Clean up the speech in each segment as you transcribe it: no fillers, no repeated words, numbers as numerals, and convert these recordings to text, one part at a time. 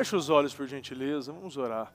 Feche os olhos, por gentileza, vamos orar.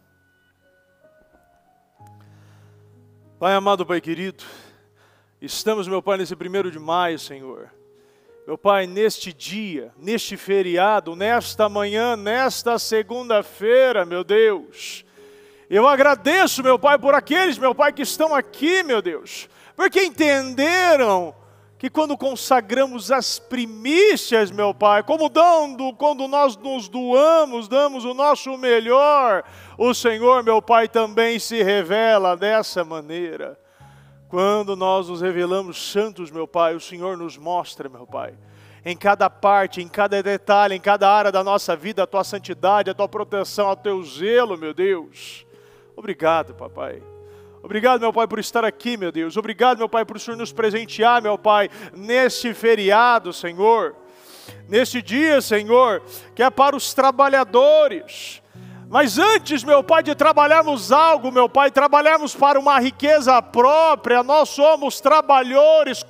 Pai amado, Pai querido, estamos, meu Pai, nesse 1º de maio, Senhor. Meu Pai, neste dia, neste feriado, nesta manhã, nesta segunda-feira, meu Deus, eu agradeço, meu Pai, por aqueles, meu Pai, que estão aqui, meu Deus, porque entenderam que quando consagramos as primícias, meu Pai, quando nós nos doamos, damos o nosso melhor, o Senhor, meu Pai, também se revela dessa maneira. Quando nós nos revelamos santos, meu Pai, o Senhor nos mostra, meu Pai, em cada parte, em cada detalhe, em cada área da nossa vida, a Tua santidade, a Tua proteção, o Teu zelo, meu Deus. Obrigado, Papai. Obrigado, meu Pai, por estar aqui, meu Deus. Obrigado, meu Pai, por o Senhor nos presentear, meu Pai, neste feriado, Senhor. Neste dia, Senhor, que é para os trabalhadores. Mas antes, meu Pai, de trabalharmos algo, meu Pai, trabalharmos para uma riqueza própria, nós somos trabalhadores,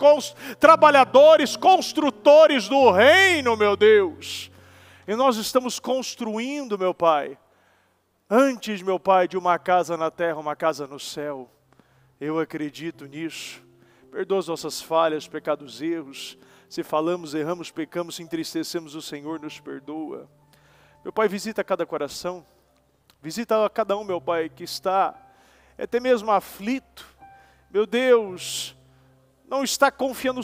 construtores do reino, meu Deus. E nós estamos construindo, meu Pai, antes, meu Pai, de uma casa na terra, uma casa no céu. Eu acredito nisso. Perdoa as nossas falhas, pecados, erros. Se falamos, erramos, pecamos, se entristecemos, o Senhor nos perdoa. Meu Pai, visita cada coração. Visita cada um, meu Pai, que está até mesmo aflito. Meu Deus, não está confiando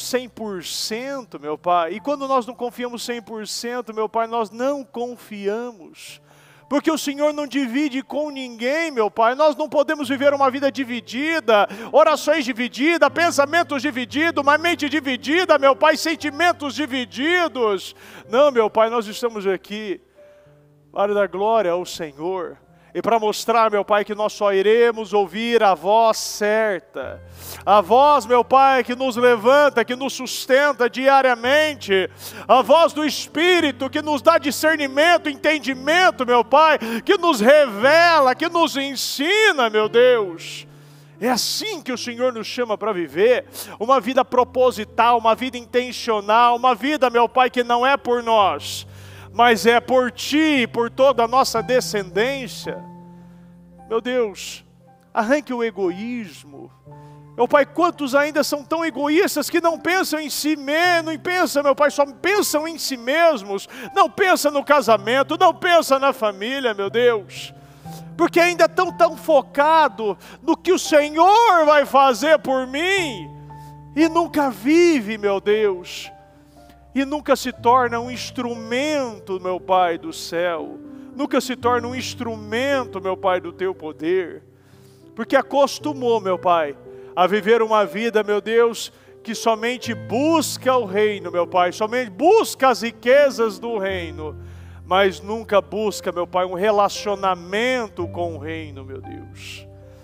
100%, meu Pai. E quando nós não confiamos 100%, meu Pai, nós não confiamos. Porque o Senhor não divide com ninguém, meu Pai. Nós não podemos viver uma vida dividida, orações divididas, pensamentos divididos, uma mente dividida, meu Pai, sentimentos divididos. Não, meu Pai, nós estamos aqui para dar glória ao Senhor. E para mostrar, meu Pai, que nós só iremos ouvir a voz certa. A voz, meu Pai, que nos levanta, que nos sustenta diariamente. A voz do Espírito que nos dá discernimento, entendimento, meu Pai, que nos revela, que nos ensina, meu Deus. É assim que o Senhor nos chama para viver. Uma vida proposital, uma vida intencional, uma vida, meu Pai, que não é por nós, mas é por Ti, por toda a nossa descendência. Meu Deus, arranque o egoísmo. Meu Pai, quantos ainda são tão egoístas que não pensam em si mesmo, não pensam, meu Pai, só pensam em si mesmos, não pensam no casamento, não pensam na família, meu Deus. Porque ainda estão tão focados no que o Senhor vai fazer por mim, e nunca vive, meu Deus, e nunca se torna um instrumento, meu Pai do céu, nunca se torna um instrumento, meu Pai, do Teu poder, porque acostumou, meu Pai, a viver uma vida, meu Deus, que somente busca o reino, meu Pai, somente busca as riquezas do reino, mas nunca busca, meu Pai, um relacionamento com o reino, meu Deus.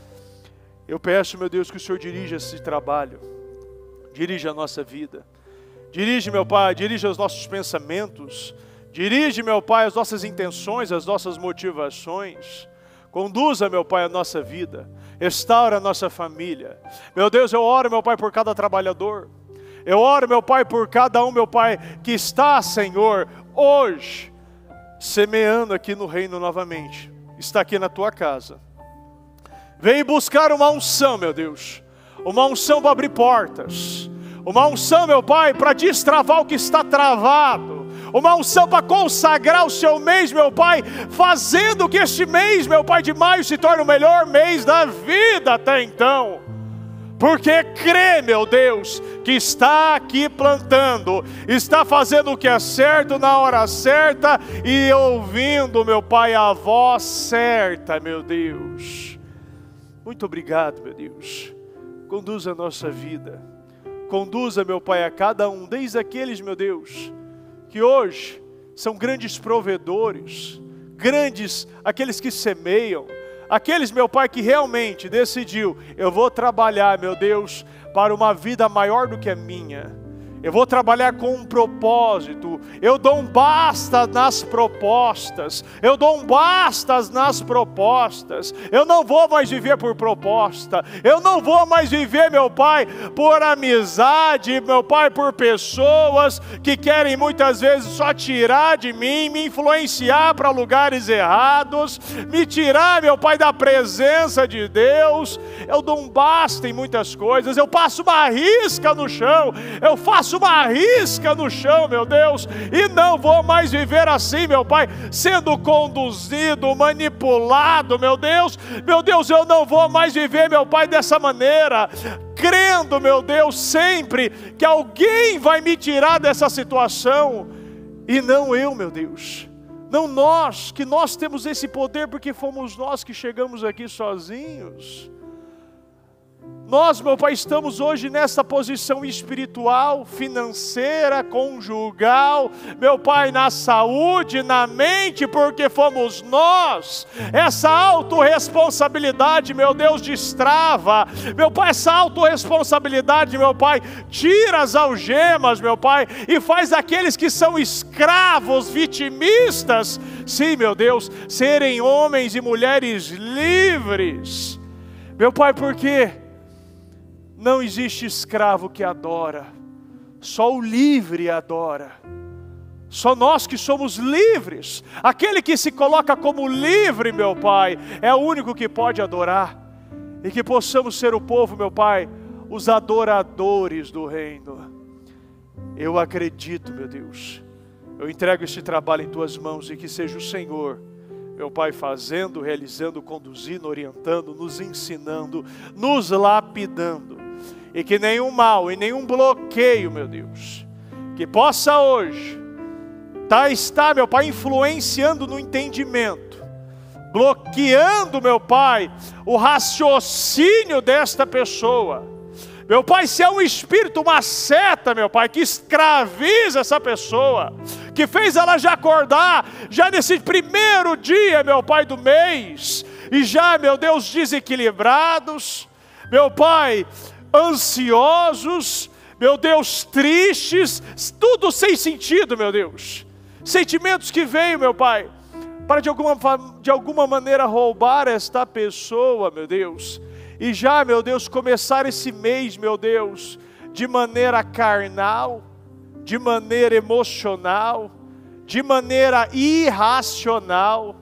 Eu peço, meu Deus, que o Senhor dirija esse trabalho, dirija a nossa vida. Dirige, meu Pai, dirige os nossos pensamentos. Dirige, meu Pai, as nossas intenções, as nossas motivações. Conduza, meu Pai, a nossa vida. Restaura a nossa família. Meu Deus, eu oro, meu Pai, por cada trabalhador. Eu oro, meu Pai, por cada um, meu Pai, que está, Senhor, hoje, semeando aqui no reino novamente. Está aqui na Tua casa. Vem buscar uma unção, meu Deus. Uma unção para abrir portas. Uma unção, meu Pai, para destravar o que está travado. Uma unção para consagrar o Seu mês, meu Pai, fazendo que este mês, meu Pai, de maio se torne o melhor mês da vida até então. Porque crê, meu Deus, que está aqui plantando, está fazendo o que é certo na hora certa e ouvindo, meu Pai, a voz certa, meu Deus. Muito obrigado, meu Deus. Conduza a nossa vida. Conduza, meu Pai, a cada um, desde aqueles, meu Deus, que hoje são grandes provedores, grandes, aqueles que semeiam, aqueles, meu Pai, que realmente decidiu, eu vou trabalhar, meu Deus, para uma vida maior do que a minha. Eu vou trabalhar com um propósito. Eu dou um basta nas propostas. Eu dou um basta nas propostas. Eu não vou mais viver por proposta. Eu não vou mais viver, meu Pai, por amizade, meu Pai, por pessoas que querem muitas vezes só tirar de mim, me influenciar para lugares errados, me tirar, meu Pai, da presença de Deus. Eu dou um basta em muitas coisas. Eu passo uma risca no chão. Eu faço uma risca no chão, meu Deus, e não vou mais viver assim, meu Pai, sendo conduzido, manipulado, meu Deus, eu não vou mais viver, meu Pai, dessa maneira, crendo, meu Deus, sempre que alguém vai me tirar dessa situação, e não eu, meu Deus, não nós, que nós temos esse poder porque fomos nós que chegamos aqui sozinhos. Nós, meu Pai, estamos hoje nessa posição espiritual, financeira, conjugal, meu Pai, na saúde, na mente, porque fomos nós. Essa autorresponsabilidade, meu Deus, destrava, meu Pai, essa autorresponsabilidade, meu Pai, tira as algemas, meu Pai, e faz aqueles que são escravos, vitimistas, sim, meu Deus, serem homens e mulheres livres. Meu Pai, por quê? Não existe escravo que adora, só o livre adora. Só nós que somos livres. Aquele que se coloca como livre, meu Pai, é o único que pode adorar. E que possamos ser o povo, meu Pai, os adoradores do reino. Eu acredito, meu Deus. Eu entrego este trabalho em Tuas mãos e que seja o Senhor, meu Pai, fazendo, realizando, conduzindo, orientando, nos ensinando, nos lapidando. E que nenhum mal e nenhum bloqueio, meu Deus, que possa hoje estar, meu Pai, influenciando no entendimento, bloqueando, meu Pai, o raciocínio desta pessoa. Meu Pai, se é um espírito, uma seta, meu Pai, que escraviza essa pessoa, que fez ela já acordar, já nesse primeiro dia, meu Pai, do mês, e já, meu Deus, desequilibrados, meu Pai, ansiosos, meu Deus, tristes, tudo sem sentido, meu Deus. Sentimentos que veio, meu Pai, para de alguma maneira roubar esta pessoa, meu Deus. E já, meu Deus, começar esse mês, meu Deus, de maneira carnal, de maneira emocional, de maneira irracional.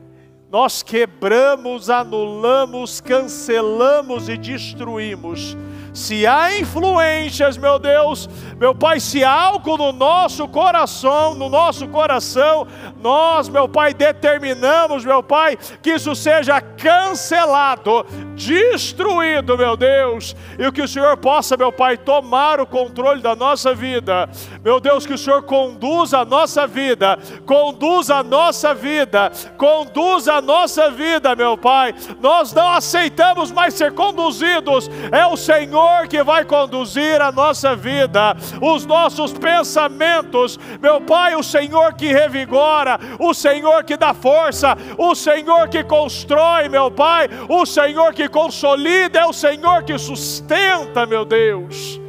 Nós quebramos, anulamos, cancelamos e destruímos. Se há influências, meu Deus, meu Pai, se há algo no nosso coração, nós, meu Pai, determinamos, meu Pai, que isso seja cancelado, destruído, meu Deus, e que o Senhor possa, meu Pai, tomar o controle da nossa vida. Meu Deus, que o Senhor conduza a nossa vida, meu Pai. Nós não aceitamos mais ser conduzidos, é o Senhor que vai conduzir a nossa vida, os nossos pensamentos, meu Pai, o Senhor que revigora, o Senhor que dá força, o Senhor que constrói, meu Pai, o Senhor que consolida, é o Senhor que sustenta, meu Deus.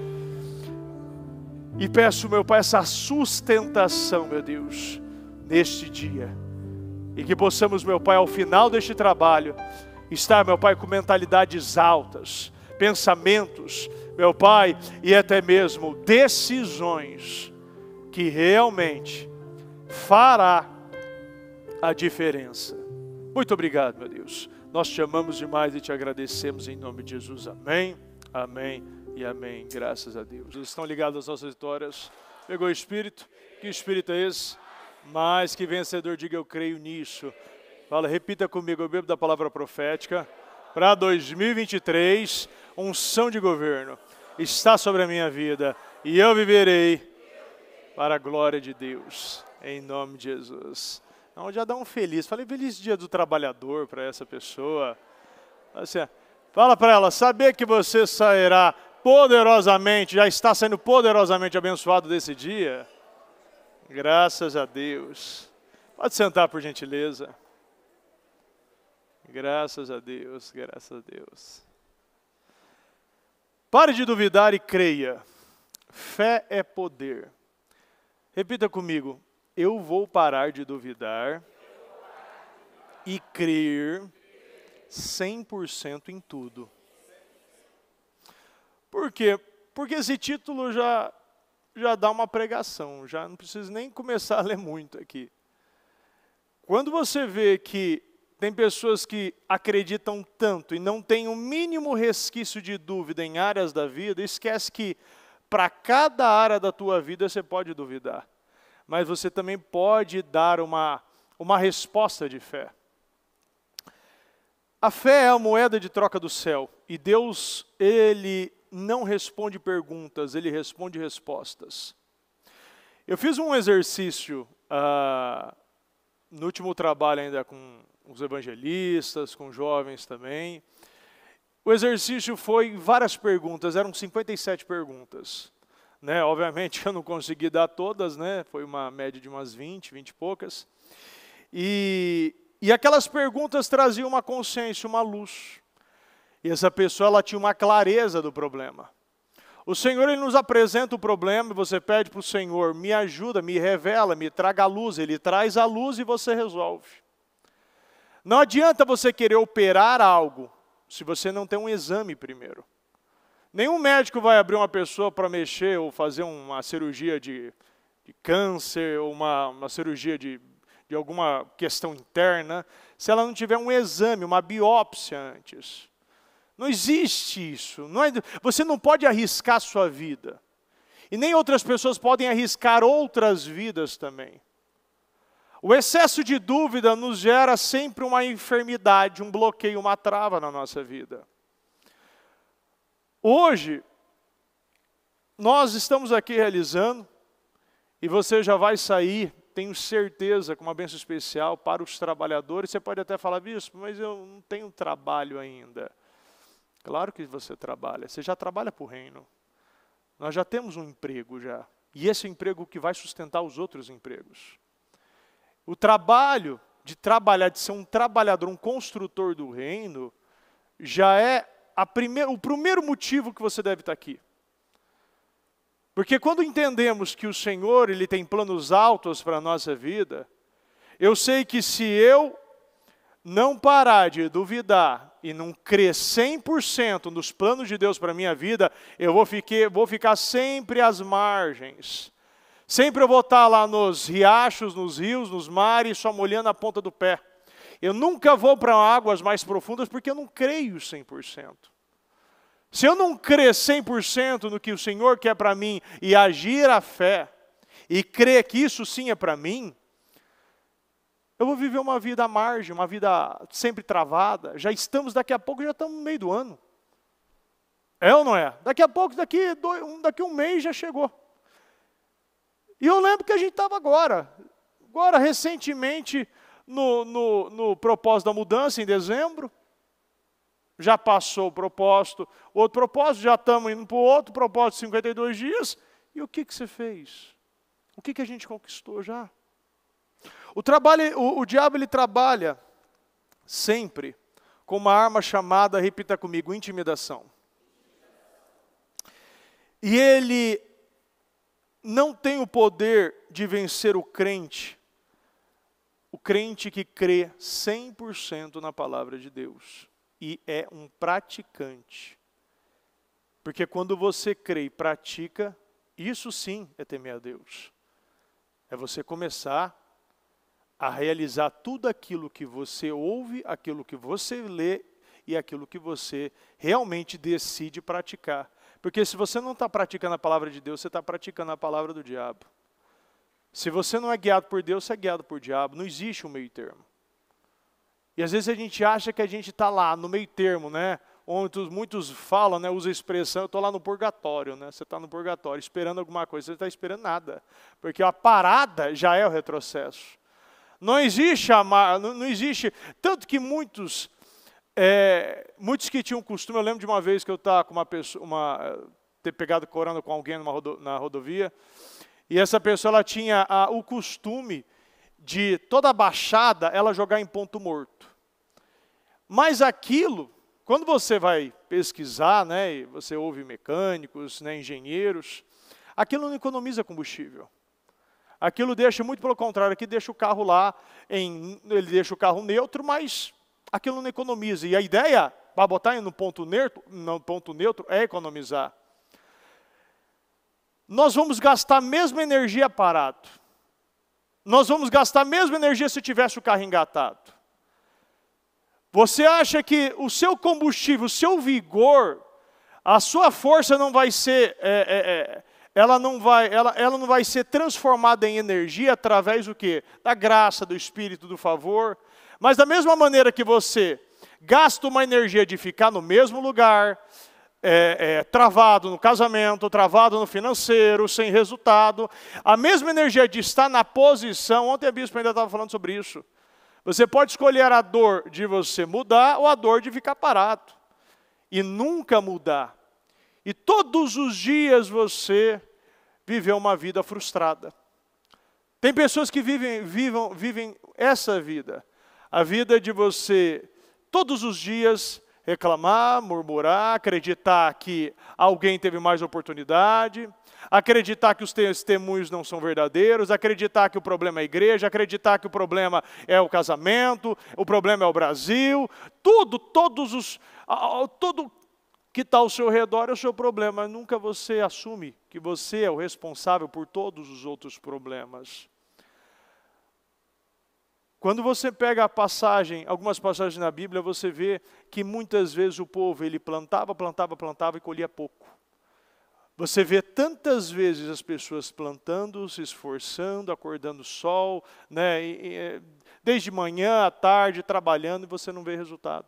E peço, meu Pai, essa sustentação, meu Deus, neste dia, e que possamos, meu Pai, ao final deste trabalho, estar, meu Pai, com mentalidades altas, pensamentos, meu Pai, e até mesmo decisões que realmente fará a diferença. Muito obrigado, meu Deus. Nós te amamos demais e te agradecemos em nome de Jesus. Amém, amém e amém. Graças a Deus. Vocês estão ligados às nossas vitórias? Pegou o Espírito? Que Espírito é esse? Mais que vencedor, diga eu creio nisso. Fala, repita comigo, eu bebo da palavra profética. Para 2023, unção de governo está sobre a minha vida e eu viverei para a glória de Deus, em nome de Jesus. Então já dá um feliz, falei feliz dia do trabalhador para essa pessoa. Assim, fala para ela, saber que você sairá poderosamente, já está sendo poderosamente abençoado desse dia. Graças a Deus. Pode sentar por gentileza. Graças a Deus, graças a Deus. Pare de duvidar e creia. Fé é poder. Repita comigo. Eu vou parar de duvidar e crer 100% em tudo. Por quê? Porque esse título já dá uma pregação, já não preciso nem começar a ler muito aqui. Quando você vê que tem pessoas que acreditam tanto e não tem o mínimo resquício de dúvida em áreas da vida, esquece que para cada área da tua vida você pode duvidar. Mas você também pode dar uma resposta de fé. A fé é a moeda de troca do céu. E Deus, Ele não responde perguntas, Ele responde respostas. Eu fiz um exercício no último trabalho ainda com os evangelistas, com jovens também. O exercício foi várias perguntas, eram 57 perguntas. Né? Obviamente eu não consegui dar todas, né? Foi uma média de umas 20 e poucas. E aquelas perguntas traziam uma consciência, uma luz. E essa pessoa ela tinha uma clareza do problema. O Senhor Ele nos apresenta o problema e você pede para o Senhor, me ajuda, me revela, me traga a luz. Ele traz a luz e você resolve. Não adianta você querer operar algo se você não tem um exame primeiro. Nenhum médico vai abrir uma pessoa para mexer ou fazer uma cirurgia de câncer ou uma cirurgia de alguma questão interna, se ela não tiver um exame, uma biópsia antes. Não existe isso. Você não pode arriscar a sua vida. E nem outras pessoas podem arriscar outras vidas também. O excesso de dúvida nos gera sempre uma enfermidade, um bloqueio, uma trava na nossa vida. Hoje, nós estamos aqui realizando, e você já vai sair, tenho certeza, com uma bênção especial para os trabalhadores. Você pode até falar, bispo, mas eu não tenho trabalho ainda. Claro que você trabalha, você já trabalha para o reino. Nós já temos um emprego já, e esse é o emprego que vai sustentar os outros empregos. O trabalho de trabalhar, de ser um trabalhador, um construtor do reino, já é o primeiro motivo que você deve estar aqui. Porque quando entendemos que o Senhor Ele tem planos altos para a nossa vida, eu sei que se eu não parar de duvidar e não crer 100% nos planos de Deus para a minha vida, eu vou ficar sempre às margens. Sempre eu vou estar lá nos riachos, nos rios, nos mares, só molhando a ponta do pé. Eu nunca vou para águas mais profundas porque eu não creio 100%. Se eu não crer 100% no que o Senhor quer para mim e agir a fé, e crer que isso sim é para mim, eu vou viver uma vida à margem, uma vida sempre travada. Daqui a pouco já estamos no meio do ano. É ou não é? Daqui a pouco, daqui um mês já chegou. E eu lembro que a gente estava agora recentemente, no propósito da mudança, em dezembro. Já passou o propósito, outro propósito, já estamos indo para o outro propósito de 52 dias. E o que você fez? O que a gente conquistou já? O diabo ele trabalha sempre com uma arma chamada, repita comigo, intimidação. E ele não tem o poder de vencer o crente que crê 100% na palavra de Deus. E é um praticante. Porque quando você crê e pratica, isso sim é temer a Deus. É você começar a realizar tudo aquilo que você ouve, aquilo que você lê e aquilo que você realmente decide praticar. Porque se você não está praticando a palavra de Deus, você está praticando a palavra do diabo. Se você não é guiado por Deus, você é guiado por diabo. Não existe um meio termo. E às vezes a gente acha que a gente está lá no meio termo, né? Onde muitos falam, né? Usa a expressão, eu estou lá no purgatório, né? Você está no purgatório esperando alguma coisa, você não está esperando nada. Porque a parada já é o retrocesso. Não existe tanto que muitos que tinham costume, eu lembro de uma vez que eu estava com uma pessoa, ter pegado corando com alguém na rodovia, e essa pessoa ela tinha o costume de toda a baixada ela jogar em ponto morto. Mas aquilo, quando você vai pesquisar, né, e você ouve mecânicos, né, engenheiros, aquilo não economiza combustível. Aquilo deixa, muito pelo contrário, aqui deixa o carro lá, ele deixa o carro neutro, mas aquilo não economiza. E a ideia, para botar no ponto neutro, é economizar. Nós vamos gastar a mesma energia parado. Nós vamos gastar a mesma energia se tivesse o carro engatado. Você acha que o seu combustível, o seu vigor, a sua força não vai ser, ela não vai ser transformada em energia através do quê? Da graça, do Espírito, do favor. Mas da mesma maneira que você gasta uma energia de ficar no mesmo lugar, travado no casamento, travado no financeiro, sem resultado, a mesma energia de estar na posição, ontem a bispo ainda estava falando sobre isso, você pode escolher a dor de você mudar ou a dor de ficar parado e nunca mudar. E todos os dias você viveu uma vida frustrada. Tem pessoas que vivem essa vida. A vida de você, todos os dias, reclamar, murmurar, acreditar que alguém teve mais oportunidade, acreditar que os testemunhos não são verdadeiros, acreditar que o problema é a igreja, acreditar que o problema é o casamento, o problema é o Brasil, tudo que está ao seu redor é o seu problema. Nunca você assume que você é o responsável por todos os outros problemas. Quando você pega algumas passagens na Bíblia, você vê que muitas vezes o povo, ele plantava e colhia pouco. Você vê tantas vezes as pessoas plantando, se esforçando, acordando o sol, né, desde manhã à tarde, trabalhando, e você não vê resultado.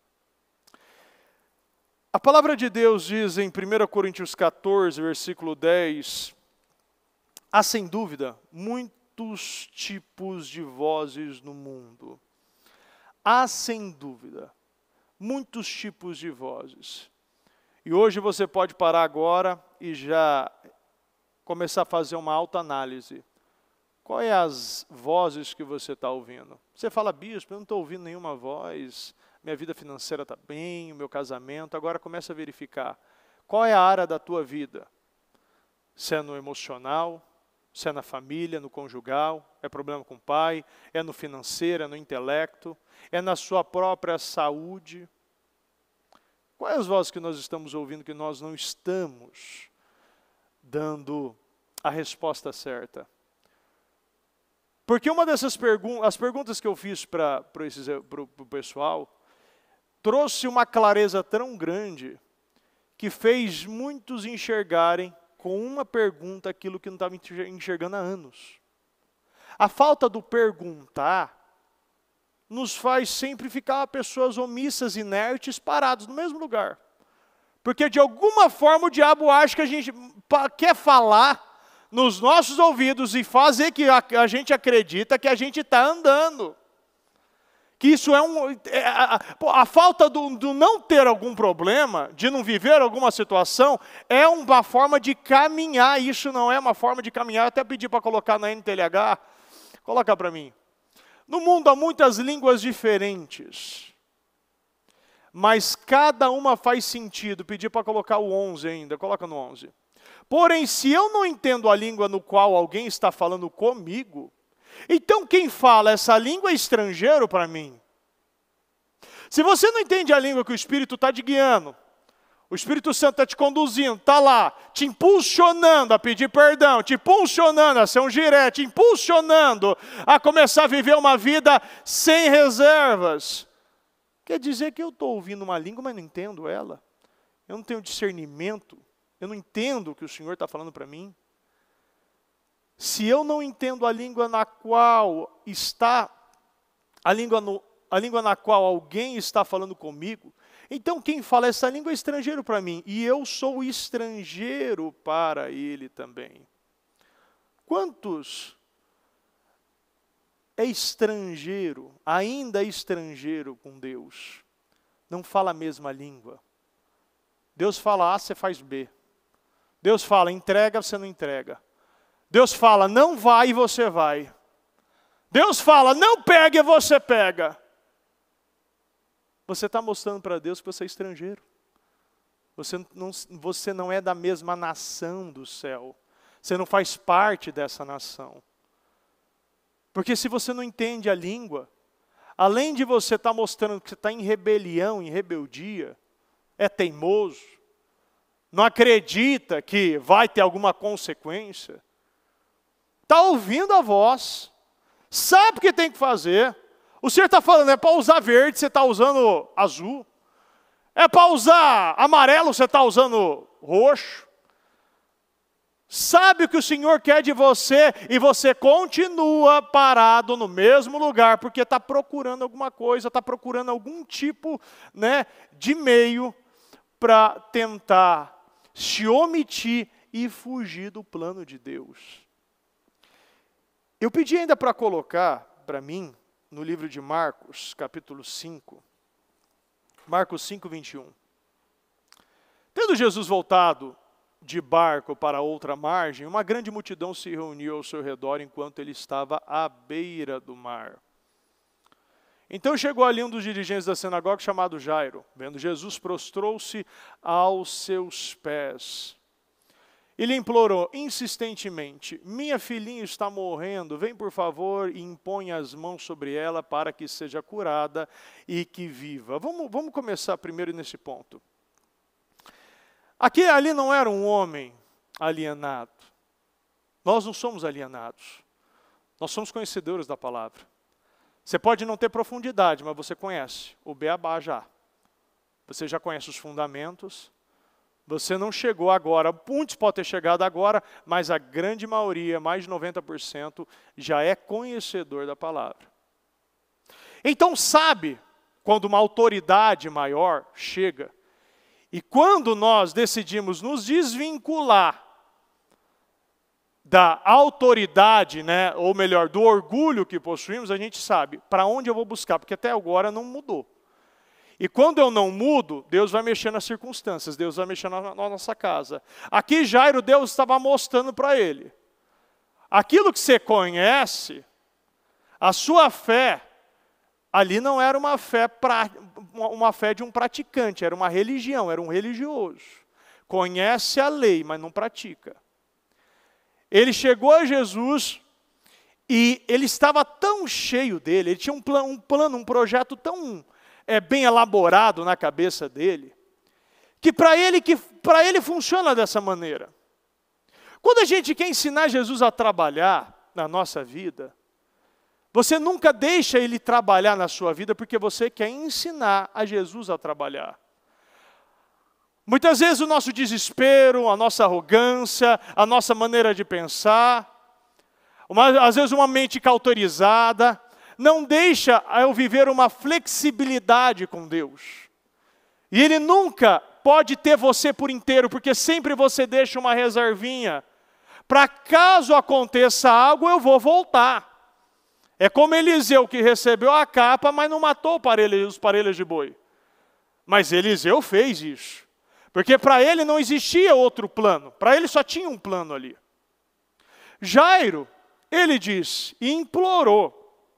A palavra de Deus diz em 1 Coríntios 14, versículo 10, há sem dúvida muitos tipos de vozes no mundo. Há sem dúvida muitos tipos de vozes. E hoje você pode parar agora e já começar a fazer uma autoanálise. Qual é as vozes que você está ouvindo? Você fala, bispo, eu não estou ouvindo nenhuma voz, minha vida financeira está bem, o meu casamento. Agora começa a verificar. Qual é a área da tua vida? Se é no emocional, se é na família, no conjugal, é problema com o pai, é no financeiro, é no intelecto, é na sua própria saúde. Quais as vozes que nós estamos ouvindo que nós não estamos dando a resposta certa? Porque uma dessas as perguntas que eu fiz para o pessoal, trouxe uma clareza tão grande que fez muitos enxergarem com uma pergunta aquilo que não estava enxergando há anos. A falta do perguntar nos faz sempre ficar pessoas omissas, inertes, parados no mesmo lugar. Porque de alguma forma o diabo acha que a gente quer falar nos nossos ouvidos e fazer que a gente acredita que a gente está andando. Que isso a falta do não ter algum problema, de não viver alguma situação, é uma forma de caminhar. Isso não é uma forma de caminhar. Eu até pedi para colocar na NTLH. Coloca para mim. No mundo há muitas línguas diferentes, mas cada uma faz sentido. Pedi para colocar o 11 ainda. Coloca no 11. Porém, se eu não entendo a língua no qual alguém está falando comigo, então quem fala essa língua é estrangeiro para mim. Se você não entende a língua que o Espírito está te guiando, o Espírito Santo está te conduzindo, está lá, te impulsionando a pedir perdão, te impulsionando a ser um giré, te impulsionando a começar a viver uma vida sem reservas. Quer dizer que eu estou ouvindo uma língua, mas não entendo ela. Eu não tenho discernimento, eu não entendo o que o Senhor está falando para mim. Se eu não entendo a língua na qual na qual alguém está falando comigo, então quem fala essa língua é estrangeiro para mim, e eu sou estrangeiro para ele também. Quantos é estrangeiro, ainda estrangeiro com Deus? Não fala a mesma língua. Deus fala A, você faz B. Deus fala entrega, você não entrega. Deus fala, não vai e você vai. Deus fala, não pega e você pega. Você está mostrando para Deus que você é estrangeiro. Você não é da mesma nação do céu. Você não faz parte dessa nação. Porque se você não entende a língua, além de você estar mostrando que você está em rebelião, em rebeldia, é teimoso, não acredita que vai ter alguma consequência, está ouvindo a voz, sabe o que tem que fazer. O Senhor está falando, é para usar verde, você está usando azul. É para usar amarelo, você está usando roxo. Sabe o que o Senhor quer de você e você continua parado no mesmo lugar, porque está procurando alguma coisa, está procurando algum tipo, né, de meio para tentar se omitir e fugir do plano de Deus. Eu pedi ainda para colocar para mim, no livro de Marcos, capítulo 5, Marcos 5, 21. Tendo Jesus voltado de barco para outra margem, uma grande multidão se reuniu ao seu redor enquanto ele estava à beira do mar. Então chegou ali um dos dirigentes da sinagoga chamado Jairo. Vendo Jesus, prostrou-se aos seus pés. E lhe implorou insistentemente: minha filhinha está morrendo, vem por favor e impõe as mãos sobre ela para que seja curada e que viva. Vamos começar primeiro nesse ponto. Ali não era um homem alienado. Nós não somos alienados. Nós somos conhecedores da palavra. Você pode não ter profundidade, mas você conhece o beabá já. Você já conhece os fundamentos. Você não chegou agora, muitos podem ter chegado agora, mas a grande maioria, mais de 90%, já é conhecedor da palavra. Então sabe quando uma autoridade maior chega, e quando nós decidimos nos desvincular da autoridade, né, ou melhor, do orgulho que possuímos, a gente sabe para onde eu vou buscar, porque até agora não mudou. E quando eu não mudo, Deus vai mexer nas circunstâncias, Deus vai mexer na nossa casa. Aqui Jairo, Deus estava mostrando para ele. Aquilo que você conhece, a sua fé, ali não era uma fé de um praticante, era uma religião, era um religioso. Conhece a lei, mas não pratica. Ele chegou a Jesus e ele estava tão cheio dele, ele tinha um plano, um projeto tão bem elaborado na cabeça dele, que para ele funciona dessa maneira. Quando a gente quer ensinar Jesus a trabalhar na nossa vida, você nunca deixa ele trabalhar na sua vida porque você quer ensinar a Jesus a trabalhar. Muitas vezes o nosso desespero, a nossa arrogância, a nossa maneira de pensar, às vezes uma mente cauterizada, não deixa eu viver uma flexibilidade com Deus. E Ele nunca pode ter você por inteiro, porque sempre você deixa uma reservinha. Para caso aconteça algo, eu vou voltar. É como Eliseu, que recebeu a capa, mas não matou os parelhos de boi. Mas Eliseu fez isso. Porque para ele não existia outro plano. Para ele só tinha um plano ali. Jairo, ele disse e implorou.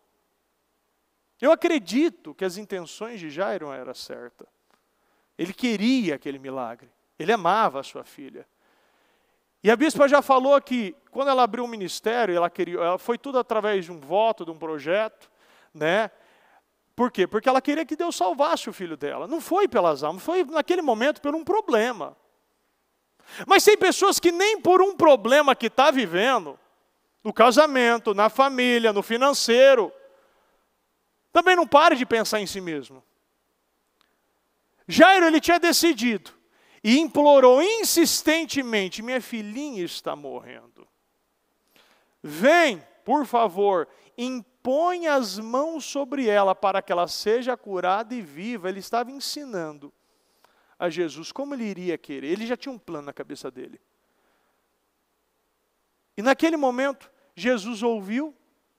Eu acredito que as intenções de Jairo eram certas. Ele queria aquele milagre. Ele amava a sua filha. E a bispa já falou que quando ela abriu o ministério, ela foi tudo através de um voto, de um projeto, né? Por quê? Porque ela queria que Deus salvasse o filho dela. Não foi pelas almas, foi naquele momento por um problema. Mas tem pessoas que nem por um problema que está vivendo, no casamento, na família, no financeiro, também não pare de pensar em si mesmo. Jairo, ele tinha decidido e implorou insistentemente: minha filhinha está morrendo. Vem, por favor, impõe as mãos sobre ela para que ela seja curada e viva. Ele estava ensinando a Jesus como ele iria querer. Ele já tinha um plano na cabeça dele. E naquele momento, Jesus ouviu.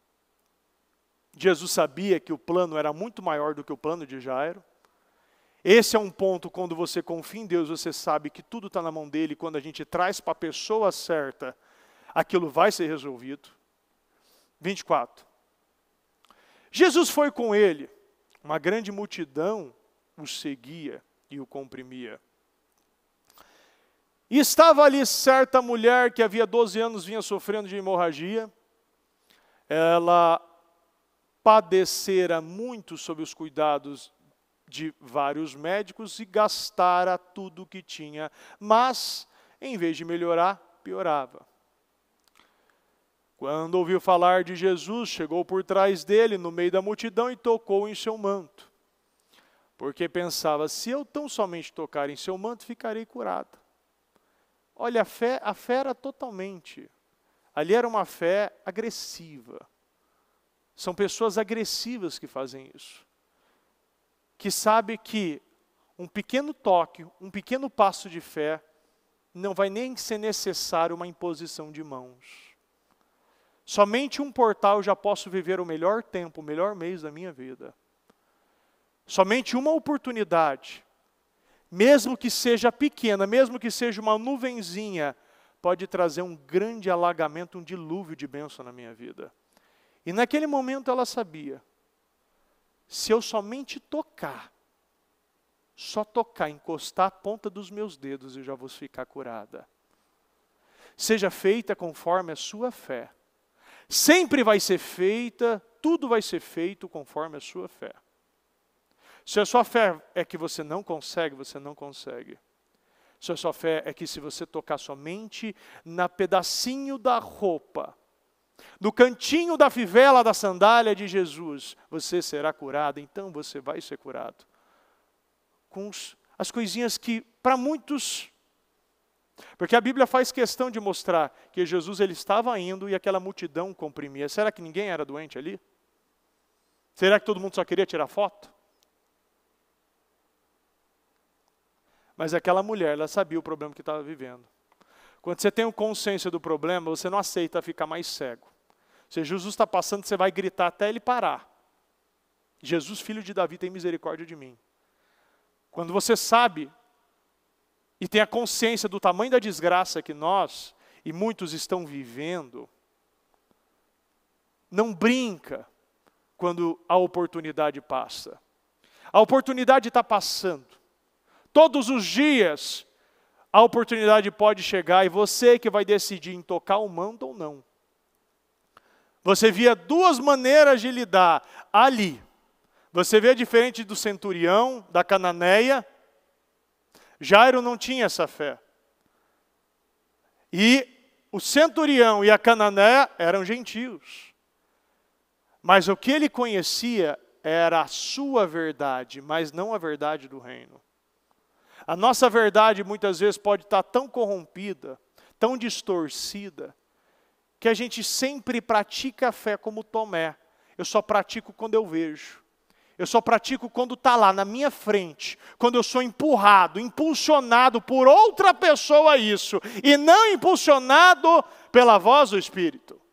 Jesus sabia que o plano era muito maior do que o plano de Jairo. Esse é um ponto, quando você confia em Deus, você sabe que tudo está na mão dele. Quando a gente traz para a pessoa certa, aquilo vai ser resolvido. 24. Jesus foi com ele, uma grande multidão o seguia e o comprimia. E estava ali certa mulher que havia 12 anos vinha sofrendo de hemorragia. Ela padecera muito sob os cuidados de vários médicos e gastara tudo o que tinha. Mas, em vez de melhorar, piorava. Quando ouviu falar de Jesus, chegou por trás dele, no meio da multidão, e tocou em seu manto. Porque pensava, se eu tão somente tocar em seu manto, ficarei curada. Olha, a fé era totalmente. Ali era uma fé agressiva. São pessoas agressivas que fazem isso. Que sabe que um pequeno toque, um pequeno passo de fé, não vai nem ser necessário uma imposição de mãos. Somente um portal eu já posso viver o melhor tempo, o melhor mês da minha vida. Somente uma oportunidade, mesmo que seja pequena, mesmo que seja uma nuvenzinha, pode trazer um grande alagamento, um dilúvio de bênção na minha vida. E naquele momento ela sabia, se eu somente tocar, só tocar, encostar a ponta dos meus dedos, eu já vou ficar curada. Seja feita conforme a sua fé. Sempre vai ser feita, tudo vai ser feito conforme a sua fé. Se a sua fé é que você não consegue, você não consegue. Se a sua fé é que se você tocar somente na pedacinho da roupa, no cantinho da fivela da sandália de Jesus, você será curado, então você vai ser curado. Com as coisinhas que, para muitos, porque a Bíblia faz questão de mostrar que Jesus ele estava indo e aquela multidão comprimia. Será que ninguém era doente ali? Será que todo mundo só queria tirar foto? Mas aquela mulher, ela sabia o problema que estava vivendo. Quando você tem consciência do problema, você não aceita ficar mais cego. Se Jesus está passando, você vai gritar até ele parar. Jesus, filho de Davi, tem misericórdia de mim. Quando você sabe e tem a consciência do tamanho da desgraça que nós e muitos estão vivendo, não brinca quando a oportunidade passa. A oportunidade está passando. Todos os dias a oportunidade pode chegar e você que vai decidir em tocar o manto ou não. Você via duas maneiras de lidar ali. Você vê diferente do centurião, da cananeia. Jairo não tinha essa fé. E o centurião e a cananeia eram gentios. Mas o que ele conhecia era a sua verdade, mas não a verdade do reino. A nossa verdade muitas vezes pode estar tão corrompida, tão distorcida, que a gente sempre pratica a fé como Tomé. Eu só pratico quando eu vejo. Eu só pratico quando está lá na minha frente, quando eu sou empurrado, impulsionado por outra pessoa a isso, e não impulsionado pela voz do Espírito.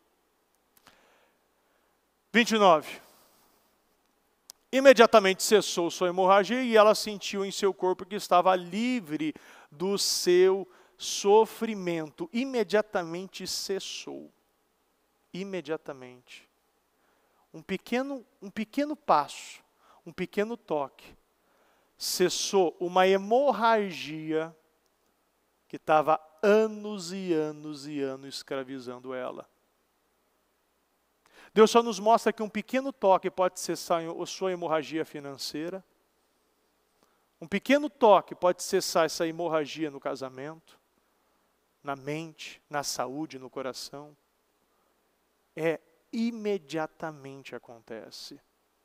29. Imediatamente cessou sua hemorragia e ela sentiu em seu corpo que estava livre do seu sofrimento. Imediatamente cessou. Imediatamente. Um pequeno passo, um pequeno toque, cessou uma hemorragia que estava anos e anos e anos escravizando ela. Deus só nos mostra que um pequeno toque pode cessar a sua hemorragia financeira. Um pequeno toque pode cessar essa hemorragia no casamento, na mente, na saúde, no coração. Imediatamente acontece.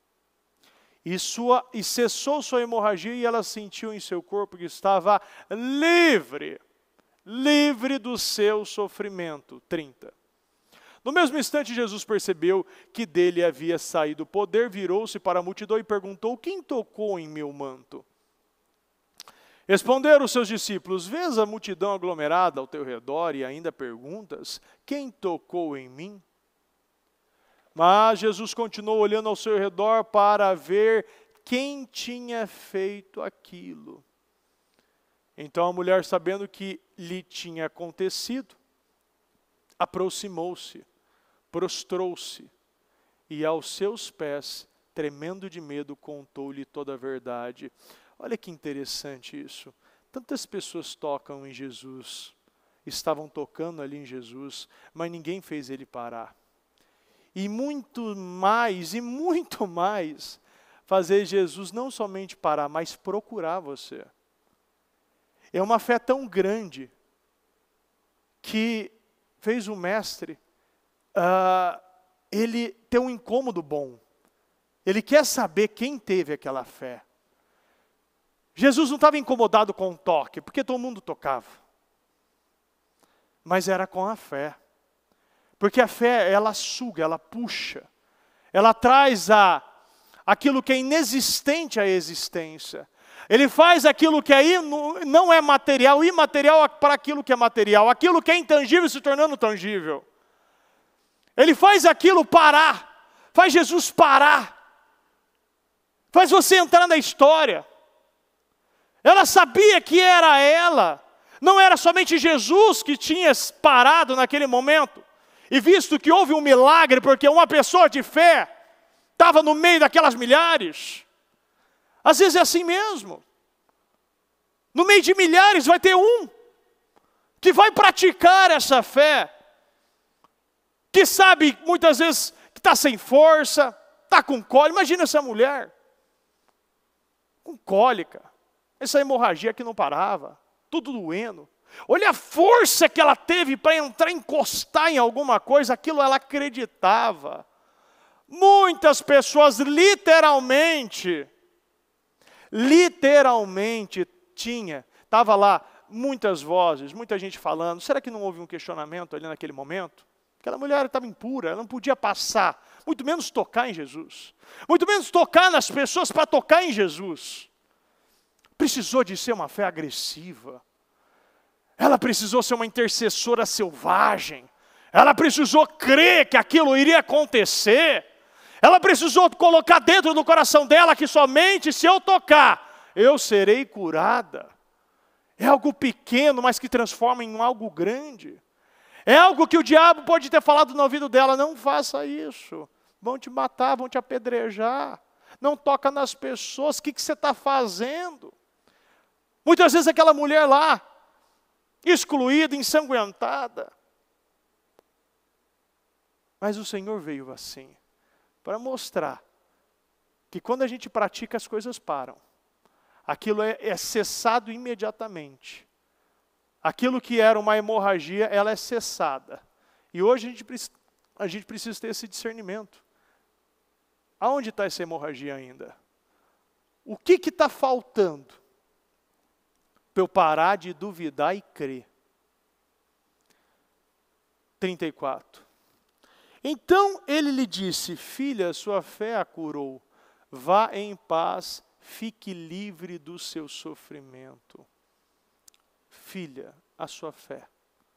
E cessou sua hemorragia e ela sentiu em seu corpo que estava livre do seu sofrimento. 30. No mesmo instante, Jesus percebeu que dele havia saído o poder, virou-se para a multidão e perguntou: quem tocou em meu manto? Responderam os seus discípulos: vês a multidão aglomerada ao teu redor e ainda perguntas: quem tocou em mim? Mas Jesus continuou olhando ao seu redor para ver quem tinha feito aquilo. Então a mulher, sabendo o que lhe tinha acontecido, aproximou-se, prostrou-se e aos seus pés, tremendo de medo, contou-lhe toda a verdade. Olha que interessante isso. Tantas pessoas tocam em Jesus, estavam tocando ali em Jesus, mas ninguém fez ele parar. E muito mais, fazer Jesus não somente parar, mas procurar você. É uma fé tão grande que fez o mestre ele ter um incômodo bom. Ele quer saber quem teve aquela fé. Jesus não estava incomodado com o toque, porque todo mundo tocava. Mas era com a fé. Porque a fé, ela suga, ela puxa. Ela traz aquilo que é inexistente à existência. Ele faz aquilo que aí não é material, imaterial para aquilo que é material. Aquilo que é intangível se tornando tangível. Ele faz aquilo parar. Faz Jesus parar. Faz você entrar na história. Ela sabia que era ela. Não era somente Jesus que tinha parado naquele momento. E visto que houve um milagre, porque uma pessoa de fé estava no meio daquelas milhares. Às vezes é assim mesmo. No meio de milhares vai ter um que vai praticar essa fé. Que sabe muitas vezes que está sem força, está com cólica. Imagina essa mulher com cólica. Essa hemorragia que não parava, tudo doendo. Olha a força que ela teve para entrar, encostar em alguma coisa, aquilo ela acreditava. Muitas pessoas literalmente estava lá muitas vozes, muita gente falando. Será que não houve um questionamento ali naquele momento? Aquela mulher estava impura, ela não podia passar, muito menos tocar em Jesus. Muito menos tocar nas pessoas para tocar em Jesus. Precisou de ser uma fé agressiva. Ela precisou ser uma intercessora selvagem. Ela precisou crer que aquilo iria acontecer. Ela precisou colocar dentro do coração dela que somente se eu tocar, eu serei curada. É algo pequeno, mas que transforma em algo grande. É algo que o diabo pode ter falado no ouvido dela, não faça isso. Vão te matar, vão te apedrejar. Não toca nas pessoas, o que você está fazendo? Muitas vezes aquela mulher lá, excluída, ensanguentada. Mas o Senhor veio assim, para mostrar que quando a gente pratica as coisas param. Aquilo é cessado imediatamente. Aquilo que era uma hemorragia, ela é cessada. E hoje a gente precisa ter esse discernimento. Aonde está essa hemorragia ainda? O que está faltando para eu parar de duvidar e crer? 34. Então ele lhe disse, filha, sua fé a curou. Vá em paz, fique livre do seu sofrimento. Filha, a sua fé.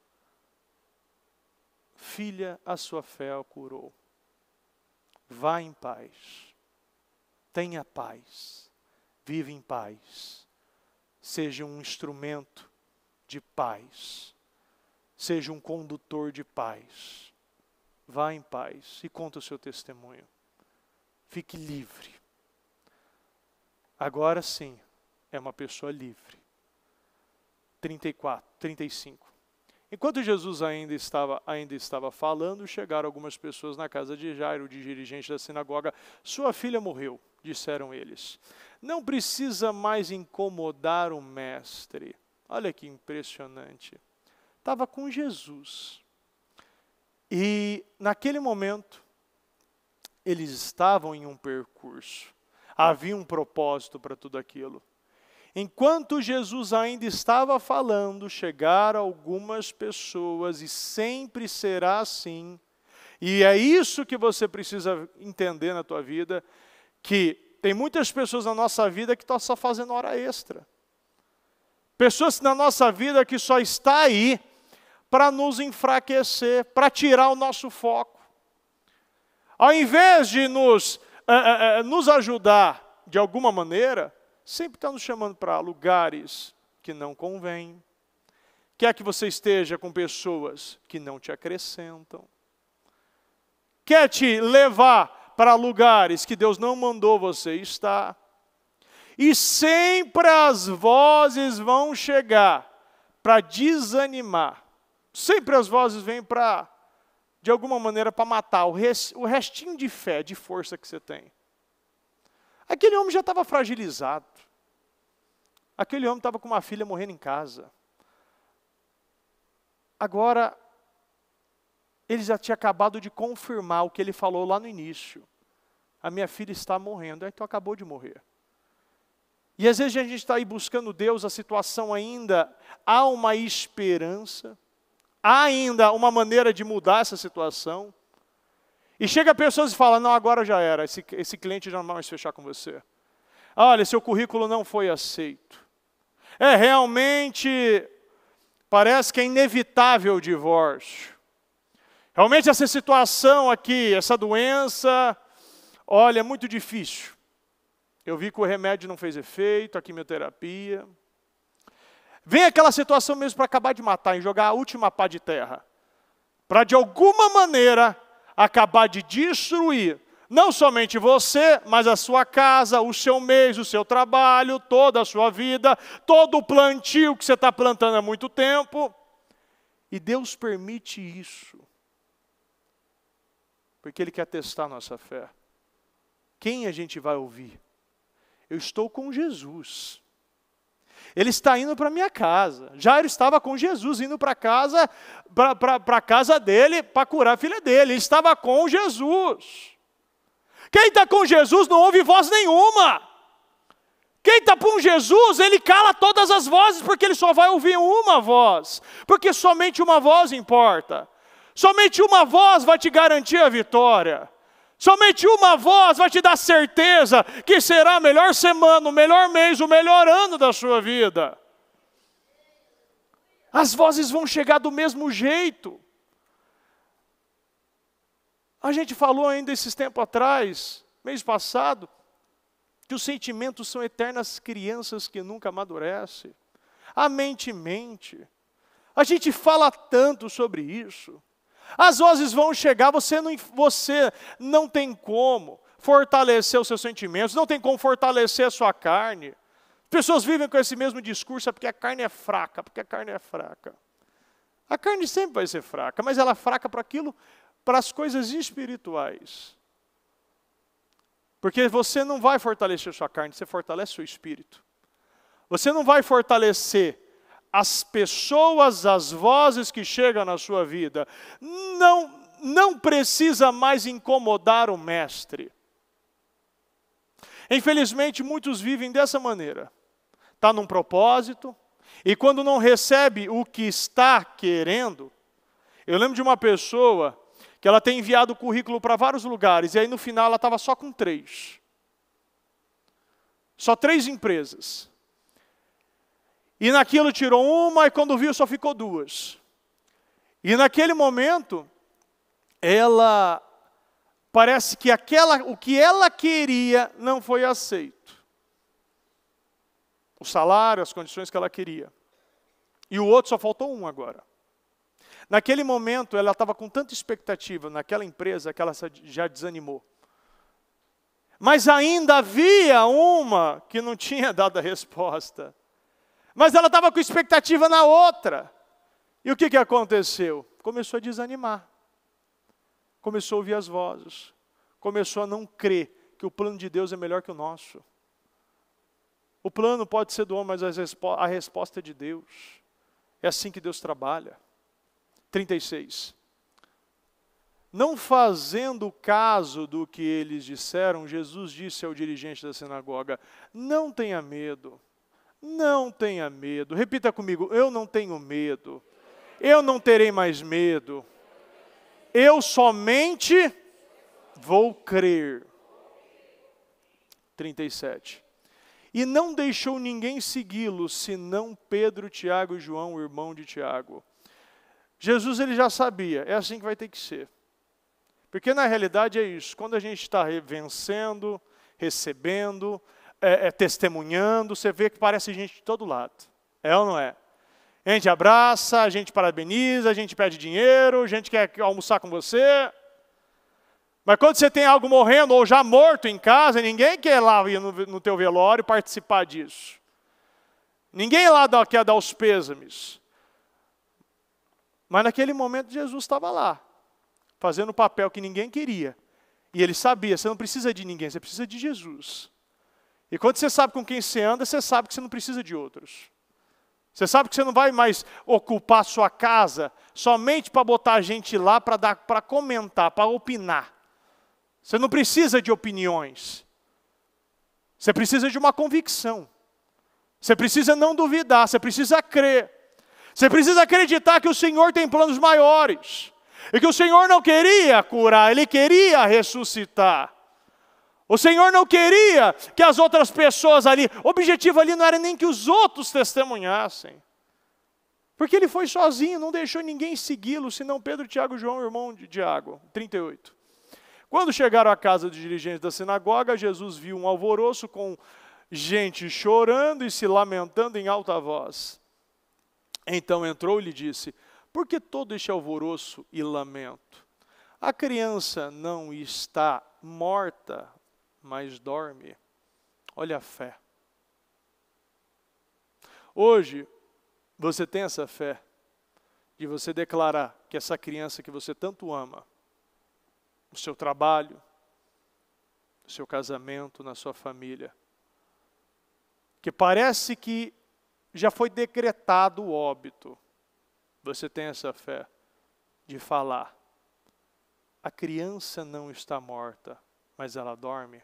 Filha, a sua fé a curou. Vá em paz. Tenha paz. Vive em paz. Seja um instrumento de paz. Seja um condutor de paz. Vá em paz e conta o seu testemunho. Fique livre. Agora sim, é uma pessoa livre. 35. Enquanto Jesus ainda estava falando, chegaram algumas pessoas na casa de Jairo, o dirigente da sinagoga. Sua filha morreu, disseram eles. Não precisa mais incomodar o mestre. Olha que impressionante. Estava com Jesus. E naquele momento, eles estavam em um percurso. Havia um propósito para tudo aquilo. Enquanto Jesus ainda estava falando, chegaram algumas pessoas, e sempre será assim. E é isso que você precisa entender na tua vida, que tem muitas pessoas na nossa vida que estão só fazendo hora extra. Pessoas na nossa vida que só está aí para nos enfraquecer, para tirar o nosso foco. Ao invés de nos ajudar de alguma maneira, sempre está nos chamando para lugares que não convêm. Quer que você esteja com pessoas que não te acrescentam. Quer te levar para lugares que Deus não mandou você estar. E sempre as vozes vão chegar para desanimar. Sempre as vozes vêm para, de alguma maneira, para matar o restinho de fé, de força que você tem. Aquele homem já estava fragilizado. Aquele homem estava com uma filha morrendo em casa. Agora, ele já tinha acabado de confirmar o que ele falou lá no início. A minha filha está morrendo, então acabou de morrer. E às vezes a gente está aí buscando Deus, a situação ainda, há uma esperança, há ainda uma maneira de mudar essa situação. E chega pessoas e fala, não, agora já era, esse cliente já não vai mais fechar com você. Olha, seu currículo não foi aceito. Realmente, parece que é inevitável o divórcio. Realmente essa situação aqui, essa doença, olha, é muito difícil. Eu vi que o remédio não fez efeito, a quimioterapia. Vem aquela situação mesmo para acabar de matar, e jogar a última pá de terra. Para de alguma maneira acabar de destruir, não somente você, mas a sua casa, o seu mês, o seu trabalho, toda a sua vida, todo o plantio que você está plantando há muito tempo. E Deus permite isso. Porque Ele quer testar a nossa fé. Quem a gente vai ouvir? Eu estou com Jesus. Ele está indo para a minha casa. Jairo estava com Jesus, indo para casa, para a casa dele, para curar a filha dele. Ele estava com Jesus. Quem está com Jesus não ouve voz nenhuma. Quem está com Jesus, ele cala todas as vozes, porque ele só vai ouvir uma voz. Porque somente uma voz importa. Somente uma voz vai te garantir a vitória. Somente uma voz vai te dar certeza que será a melhor semana, o melhor mês, o melhor ano da sua vida. As vozes vão chegar do mesmo jeito. A gente falou ainda esses tempos atrás, mês passado, que os sentimentos são eternas crianças que nunca amadurecem. A mente mente. A gente fala tanto sobre isso. As vozes vão chegar, você não tem como fortalecer os seus sentimentos, não tem como fortalecer a sua carne. Pessoas vivem com esse mesmo discurso, porque a carne é fraca, porque a carne é fraca. A carne sempre vai ser fraca, mas ela é fraca para aquilo, para as coisas espirituais. Porque você não vai fortalecer a sua carne, você fortalece o seu espírito. Você não vai fortalecer as pessoas, as vozes que chegam na sua vida. Não precisa mais incomodar o mestre. Infelizmente, muitos vivem dessa maneira. Está num propósito, e quando não recebe o que está querendo, eu lembro de uma pessoa que ela tem enviado o currículo para vários lugares, e aí no final ela estava só com 3. Só 3 empresas. E naquilo tirou uma, e quando viu só ficou 2. E naquele momento, ela parece que o que ela queria não foi aceito. O salário, as condições que ela queria. E o outro só faltou 1 agora. Naquele momento, ela estava com tanta expectativa naquela empresa que ela já desanimou. Mas ainda havia uma que não tinha dado a resposta. Mas ela estava com expectativa na outra. E o que aconteceu? Começou a desanimar. Começou a ouvir as vozes. Começou a não crer que o plano de Deus é melhor que o nosso. O plano pode ser do homem, mas a resposta é de Deus. É assim que Deus trabalha. 36. Não fazendo caso do que eles disseram, Jesus disse ao dirigente da sinagoga, não tenha medo. Não tenha medo. Repita comigo, eu não tenho medo. Eu não terei mais medo. Eu somente vou crer. 37. E não deixou ninguém segui-lo, senão Pedro, Tiago e João, o irmão de Tiago. Jesus ele já sabia, é assim que vai ter que ser. Porque na realidade é isso, quando a gente está vencendo, recebendo, testemunhando, você vê que parece gente de todo lado. É ou não é? A gente abraça, a gente parabeniza, a gente pede dinheiro, a gente quer almoçar com você. Mas quando você tem algo morrendo ou já morto em casa, ninguém quer lá ir no teu velório participar disso. Ninguém lá quer dar os pêsames. Mas naquele momento Jesus estava lá, fazendo o papel que ninguém queria. E ele sabia, você não precisa de ninguém, você precisa de Jesus. E quando você sabe com quem você anda, você sabe que você não precisa de outros. Você sabe que você não vai mais ocupar a sua casa somente para botar gente lá para comentar, para opinar. Você não precisa de opiniões. Você precisa de uma convicção. Você precisa não duvidar, você precisa crer. Você precisa acreditar que o Senhor tem planos maiores. E que o Senhor não queria curar, Ele queria ressuscitar. O Senhor não queria que as outras pessoas ali, o objetivo ali não era nem que os outros testemunhassem. Porque Ele foi sozinho, não deixou ninguém segui-lo, senão Pedro, Tiago e João, irmão de Tiago. 38. Quando chegaram à casa dos dirigentes da sinagoga, Jesus viu um alvoroço com gente chorando e se lamentando em alta voz. Então entrou e lhe disse: por que todo este alvoroço e lamento? A criança não está morta, mas dorme. Olha a fé. Hoje, você tem essa fé de você declarar que essa criança que você tanto ama, no seu trabalho, no seu casamento, na sua família, que parece que já foi decretado o óbito, você tem essa fé de falar: a criança não está morta, mas ela dorme.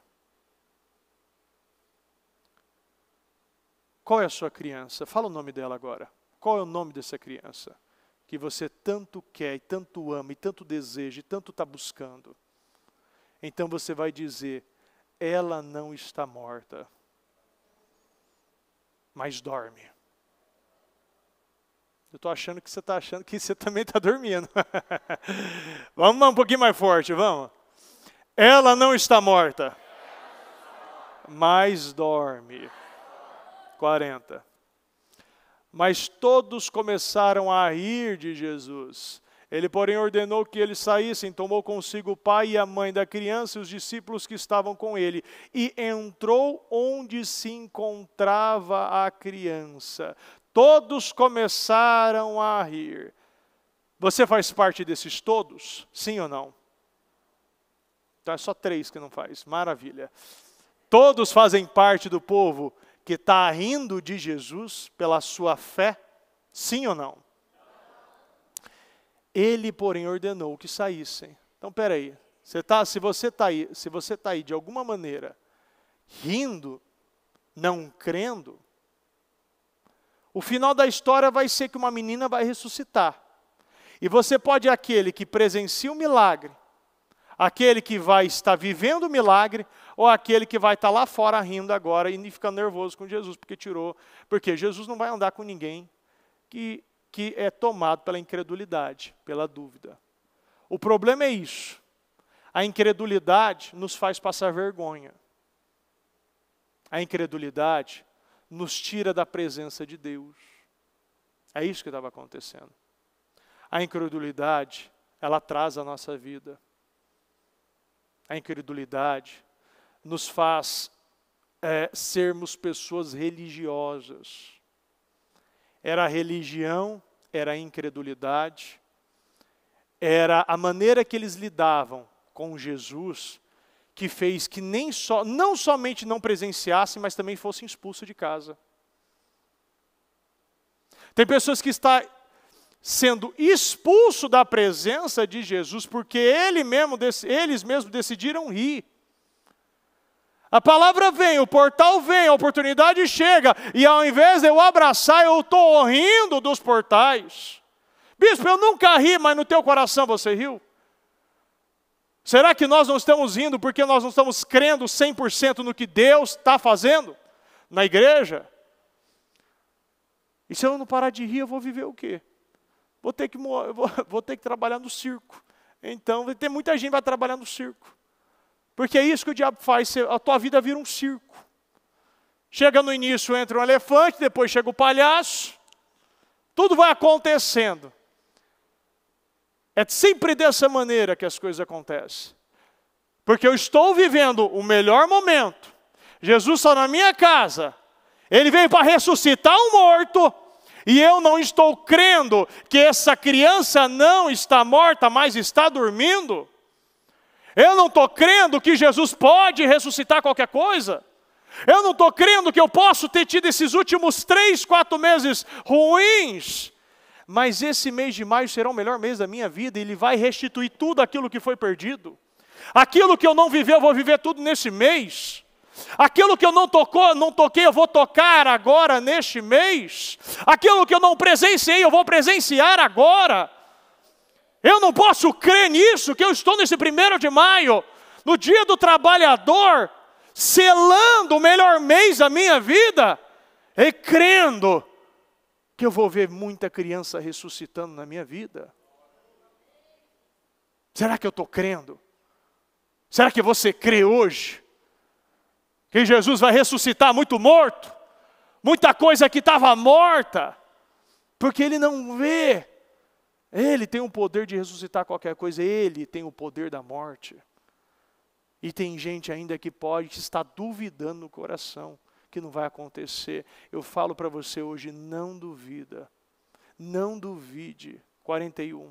Qual é a sua criança? Fala o nome dela agora. Qual é o nome dessa criança que você tanto quer, e tanto ama, e tanto deseja, e tanto está buscando? Então você vai dizer: ela não está morta, mas dorme. Eu estou achando que você está achando que você também está dormindo. Vamos um pouquinho mais forte, vamos. Ela não está morta, mas dorme. 40. Mas todos começaram a rir de Jesus. Ele, porém, ordenou que eles saíssem, tomou consigo o pai e a mãe da criança e os discípulos que estavam com ele, e entrou onde se encontrava a criança. Todos começaram a rir. Você faz parte desses todos? Sim ou não? Então é só 3 que não faz. Maravilha. Todos fazem parte do povo que está rindo de Jesus pela sua fé? Sim ou não? Ele, porém, ordenou que saíssem. Então, peraí. Se você está aí de alguma maneira rindo, não crendo, o final da história vai ser que uma menina vai ressuscitar. E você pode ser aquele que presencia o milagre, aquele que vai estar vivendo o milagre, ou aquele que vai estar lá fora rindo agora e ficando nervoso com Jesus, porque tirou. Porque Jesus não vai andar com ninguém que é tomado pela incredulidade, pela dúvida. O problema é isso. A incredulidade nos faz passar vergonha. A incredulidade nos tira da presença de Deus. É isso que estava acontecendo. A incredulidade, ela traz a nossa vida. A incredulidade nos faz sermos pessoas religiosas. Era a religião, era a incredulidade, era a maneira que eles lidavam com Jesus, que fez que não somente não presenciassem, mas também fossem expulsos de casa. Tem pessoas que estão sendo expulsos da presença de Jesus, porque eles mesmos decidiram rir. A palavra vem, o portal vem, a oportunidade chega, e ao invés de eu abraçar, eu estou rindo dos portais. Bispo, eu nunca ri, mas no teu coração você riu? Será que nós não estamos rindo porque nós não estamos crendo 100% no que Deus está fazendo na igreja? E se eu não parar de rir, eu vou viver o quê? Vou ter que trabalhar no circo. Então, vai ter muita gente que vai trabalhar no circo. Porque é isso que o diabo faz, a tua vida vira um circo. Chega no início, entra um elefante, depois chega o palhaço. Tudo vai acontecendo. É sempre dessa maneira que as coisas acontecem. porque eu estou vivendo o melhor momento. Jesus está na minha casa, Ele veio para ressuscitar um morto, e eu não estou crendo que essa criança não está morta, mas está dormindo. Eu não estou crendo que Jesus pode ressuscitar qualquer coisa. Eu não estou crendo que eu posso ter tido esses últimos 3, 4 meses ruins. Mas esse mês de maio será o melhor mês da minha vida. Ele vai restituir tudo aquilo que foi perdido. Aquilo que eu não vivi, eu vou viver tudo nesse mês. Aquilo que eu não toquei, eu vou tocar agora neste mês. Aquilo que eu não presenciei, eu vou presenciar agora. Eu não posso crer nisso, que eu estou nesse 1º de maio, no dia do trabalhador, selando o melhor mês da minha vida, e crendo que eu vou ver muita criança ressuscitando na minha vida. Será que eu estou crendo? Será que você crê hoje? Que Jesus vai ressuscitar muito morto? Muita coisa que estava morta? Porque Ele não vê. Ele tem o poder de ressuscitar qualquer coisa. Ele tem o poder da morte. E tem gente ainda que está duvidando no coração que não vai acontecer. Eu falo para você hoje, não duvida. Não duvide. 41.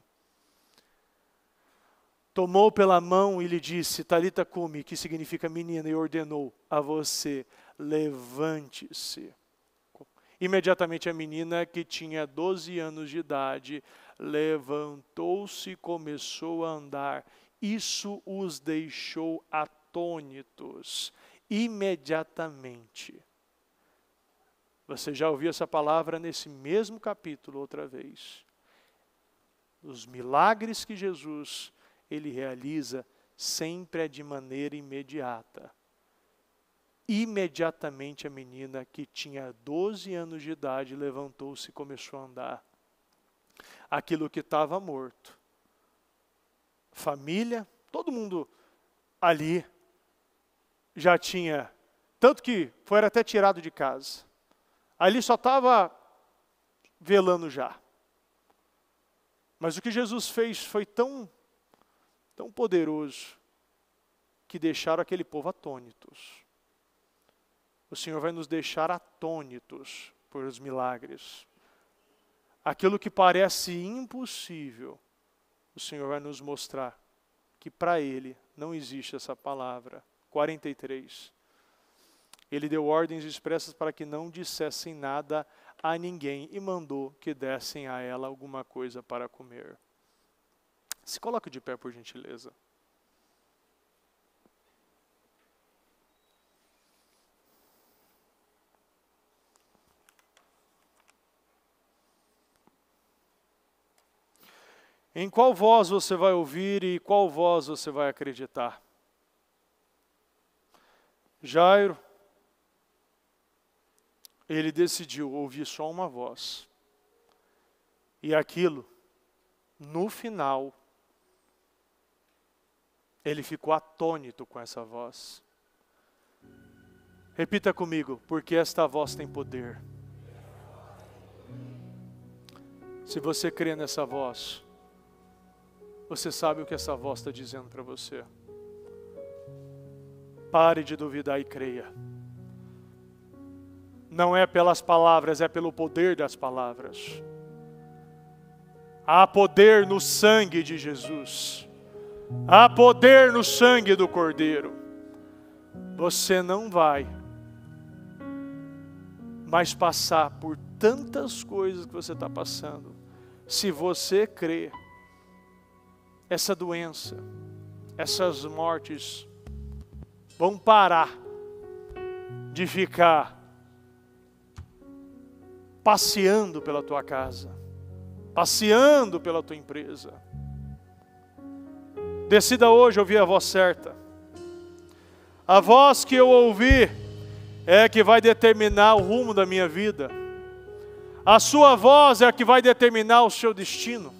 Tomou pela mão e lhe disse, Talita cumi, que significa menina, e ordenou a você, levante-se. Imediatamente a menina, que tinha 12 anos de idade, levantou-se e começou a andar. Isso os deixou atônitos, imediatamente. Você já ouviu essa palavra nesse mesmo capítulo outra vez. Os milagres que Jesus, Ele realiza, sempre é de maneira imediata. Imediatamente a menina, que tinha 12 anos de idade, levantou-se e começou a andar. Aquilo que estava morto. Família, todo mundo ali já tinha, tanto que foi até tirado de casa. Ali só estava velando já. Mas o que Jesus fez foi tão poderoso, que deixaram aquele povo atônitos. O Senhor vai nos deixar atônitos por os milagres. Aquilo que parece impossível, o Senhor vai nos mostrar que para Ele não existe essa palavra. 43. Ele deu ordens expressas para que não dissessem nada a ninguém e mandou que dessem a ela alguma coisa para comer. Se coloque de pé, por gentileza. Em qual voz você vai ouvir e qual voz você vai acreditar? Jairo, ele decidiu ouvir só uma voz. E aquilo, no final, ele ficou atônito com essa voz. Repita comigo, porque esta voz tem poder. Se você crê nessa voz, você sabe o que essa voz está dizendo para você. Pare de duvidar e creia. Não é pelas palavras, é pelo poder das palavras. Há poder no sangue de Jesus. Há poder no sangue do Cordeiro. Você não vai mais passar por tantas coisas que você está passando. Se você crer, essa doença, essas mortes vão parar de ficar passeando pela tua casa, passeando pela tua empresa. Decida hoje ouvir a voz certa. A voz que eu ouvi é a que vai determinar o rumo da minha vida. A sua voz é a que vai determinar o seu destino.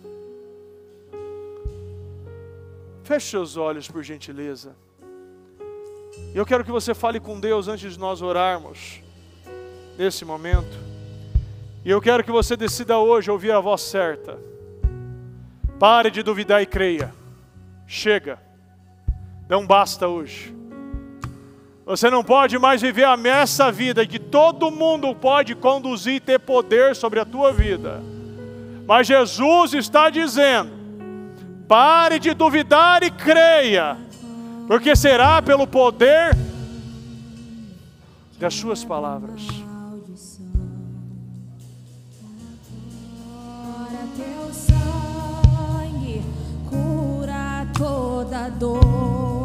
Feche seus olhos, por gentileza. Eu quero que você fale com Deus antes de nós orarmos, nesse momento. E eu quero que você decida hoje ouvir a voz certa. Pare de duvidar e creia. Chega. não basta hoje. Você não pode mais viver essa vida que todo mundo pode conduzir e ter poder sobre a tua vida. Mas Jesus está dizendo: pare de duvidar e creia, porque será pelo poder das suas palavras. Teu sangue cura toda dor.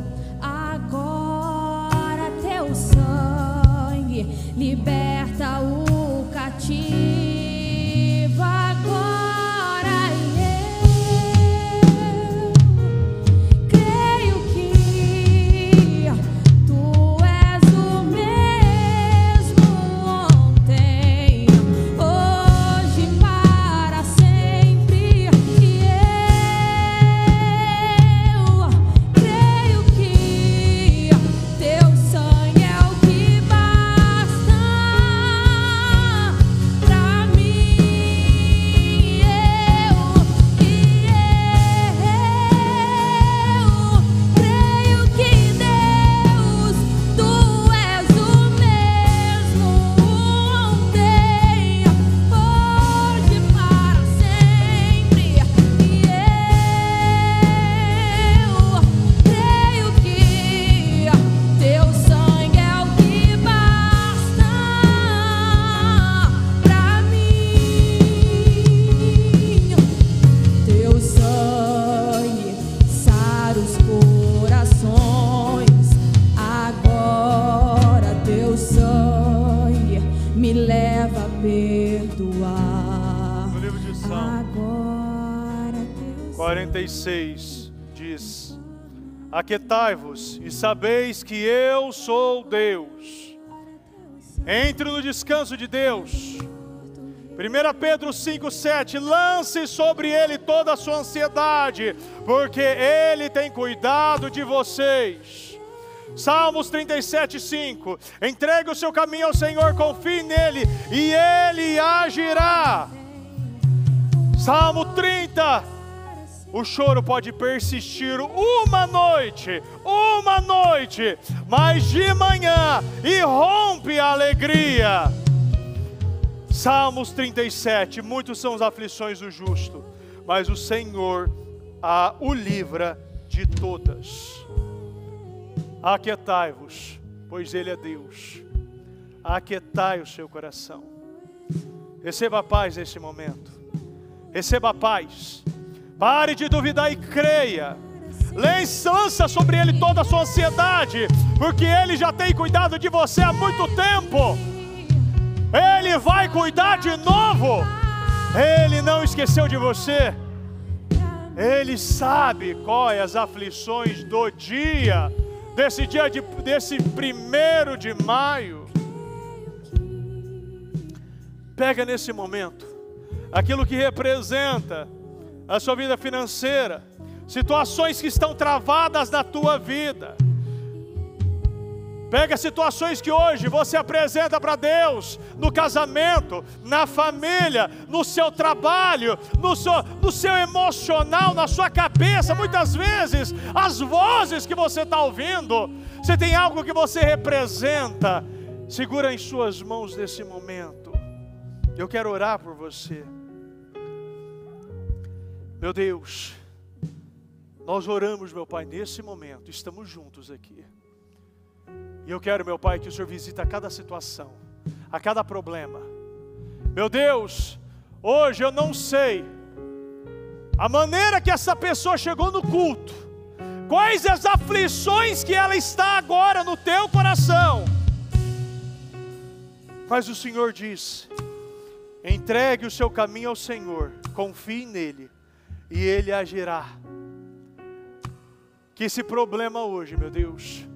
Agora teu sangue liberta o cativo. Agora eu creio que tu és o mesmo ontem, hoje, para sempre. E eu creio que teu sangue é o que basta pra mim. Eu creio que Deus, tu és o mesmo ontem, hoje, para sempre. E eu creio que teu sangue é o que basta pra mim. Teu sangue sara os corações. Agora teu sangue me leva a perdoar. No livro de Salmos Agora teu 46 diz: aquietai-vos e sabeis que eu sou Deus. Entre no descanso de Deus. 1 Pedro 5,7: lance sobre Ele toda a sua ansiedade, porque Ele tem cuidado de vocês. Salmos 37,5: entregue o seu caminho ao Senhor, confie nele e Ele agirá. Salmo 30: o choro pode persistir uma noite, mas de manhã irrompe a alegria. Salmos 37: muitos são as aflições do justo, mas o Senhor o livra de todas. Aquietai-vos, pois Ele é Deus. Aquietai o seu coração. Receba a paz nesse momento. Receba a paz. Pare de duvidar e creia. Lança sobre Ele toda a sua ansiedade, porque Ele já tem cuidado de você há muito tempo. Ele vai cuidar de novo. Ele não esqueceu de você. Ele sabe quais as aflições do dia, desse 1º de maio. Pega nesse momento aquilo que representa a sua vida financeira, situações que estão travadas na tua vida. Pega situações que hoje você apresenta para Deus, no casamento, na família, no seu trabalho, no seu emocional, na sua cabeça. Muitas vezes, as vozes que você está ouvindo, você tem algo que você representa. Segura em suas mãos nesse momento. Eu quero orar por você. Meu Deus, nós oramos, meu Pai, nesse momento, estamos juntos aqui. E eu quero, meu Pai, que o Senhor visite a cada situação, a cada problema. Meu Deus, hoje eu não sei a maneira que essa pessoa chegou no culto, quais as aflições que ela está agora no teu coração. Mas o Senhor diz: entregue o seu caminho ao Senhor, confie nele e Ele agirá. Que esse problema hoje, meu Deus,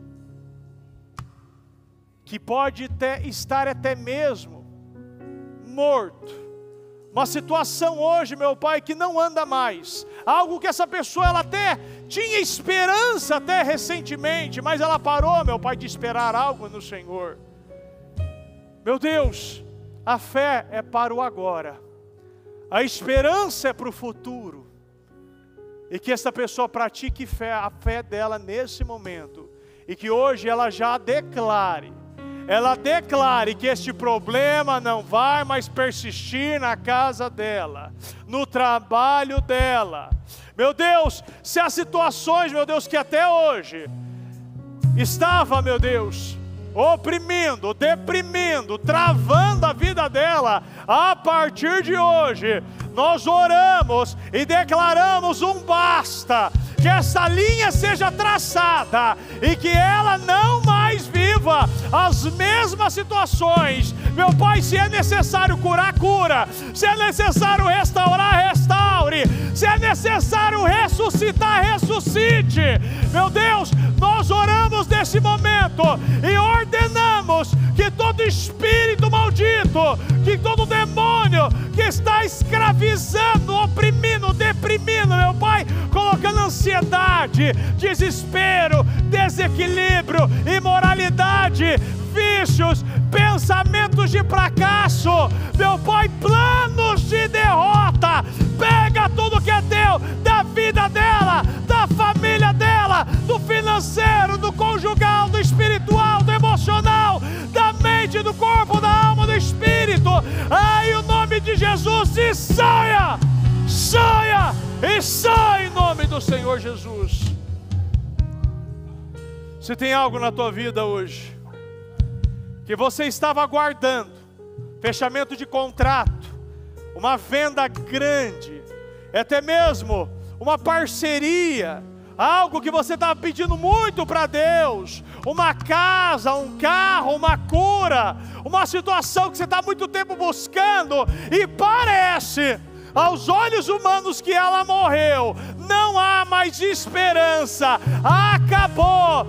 que pode estar até mesmo morto, uma situação hoje, meu Pai, que não anda mais, algo que essa pessoa ela até tinha esperança até recentemente, mas ela parou, meu Pai, de esperar algo no Senhor. Meu Deus, a fé é para o agora, a esperança é para o futuro. E que essa pessoa pratique fé, a fé dela nesse momento. E que hoje ela já declare. Ela declare que este problema não vai mais persistir na casa dela. No trabalho dela. Meu Deus, se há situações, meu Deus, que até hoje estava, meu Deus, oprimindo, deprimindo, travando a vida dela, a partir de hoje, nós oramos e declaramos um basta, que essa linha seja traçada e que ela não mais viva as mesmas situações. Meu Pai, se é necessário curar, cura. Se é necessário restaurar, restaure. Se é necessário ressuscitar, ressuscite. Meu Deus, nós oramos nesse momento e ordenamos que todo espírito maldito, que todo demônio que está escravizando, oprimindo, deprimindo, meu Pai, colocando ansiedade, desespero, desequilíbrio, imoralidade, vícios, pensamentos de fracasso, meu Pai, planos de derrota, pega tudo que é teu, da vida dela, da família dela, do financeiro, do conjugal, do espiritual, do emocional, da mente, do corpo, da alma, do espírito, ai, o nome de Jesus, e saia, saia, e sai em nome do Senhor Jesus. Se tem algo na tua vida hoje, que você estava aguardando, fechamento de contrato, uma venda grande, até mesmo uma parceria, algo que você estava pedindo muito para Deus, uma casa, um carro, uma cura, uma situação que você está há muito tempo buscando, e parece, aos olhos humanos, que ela morreu, não há mais esperança, acabou,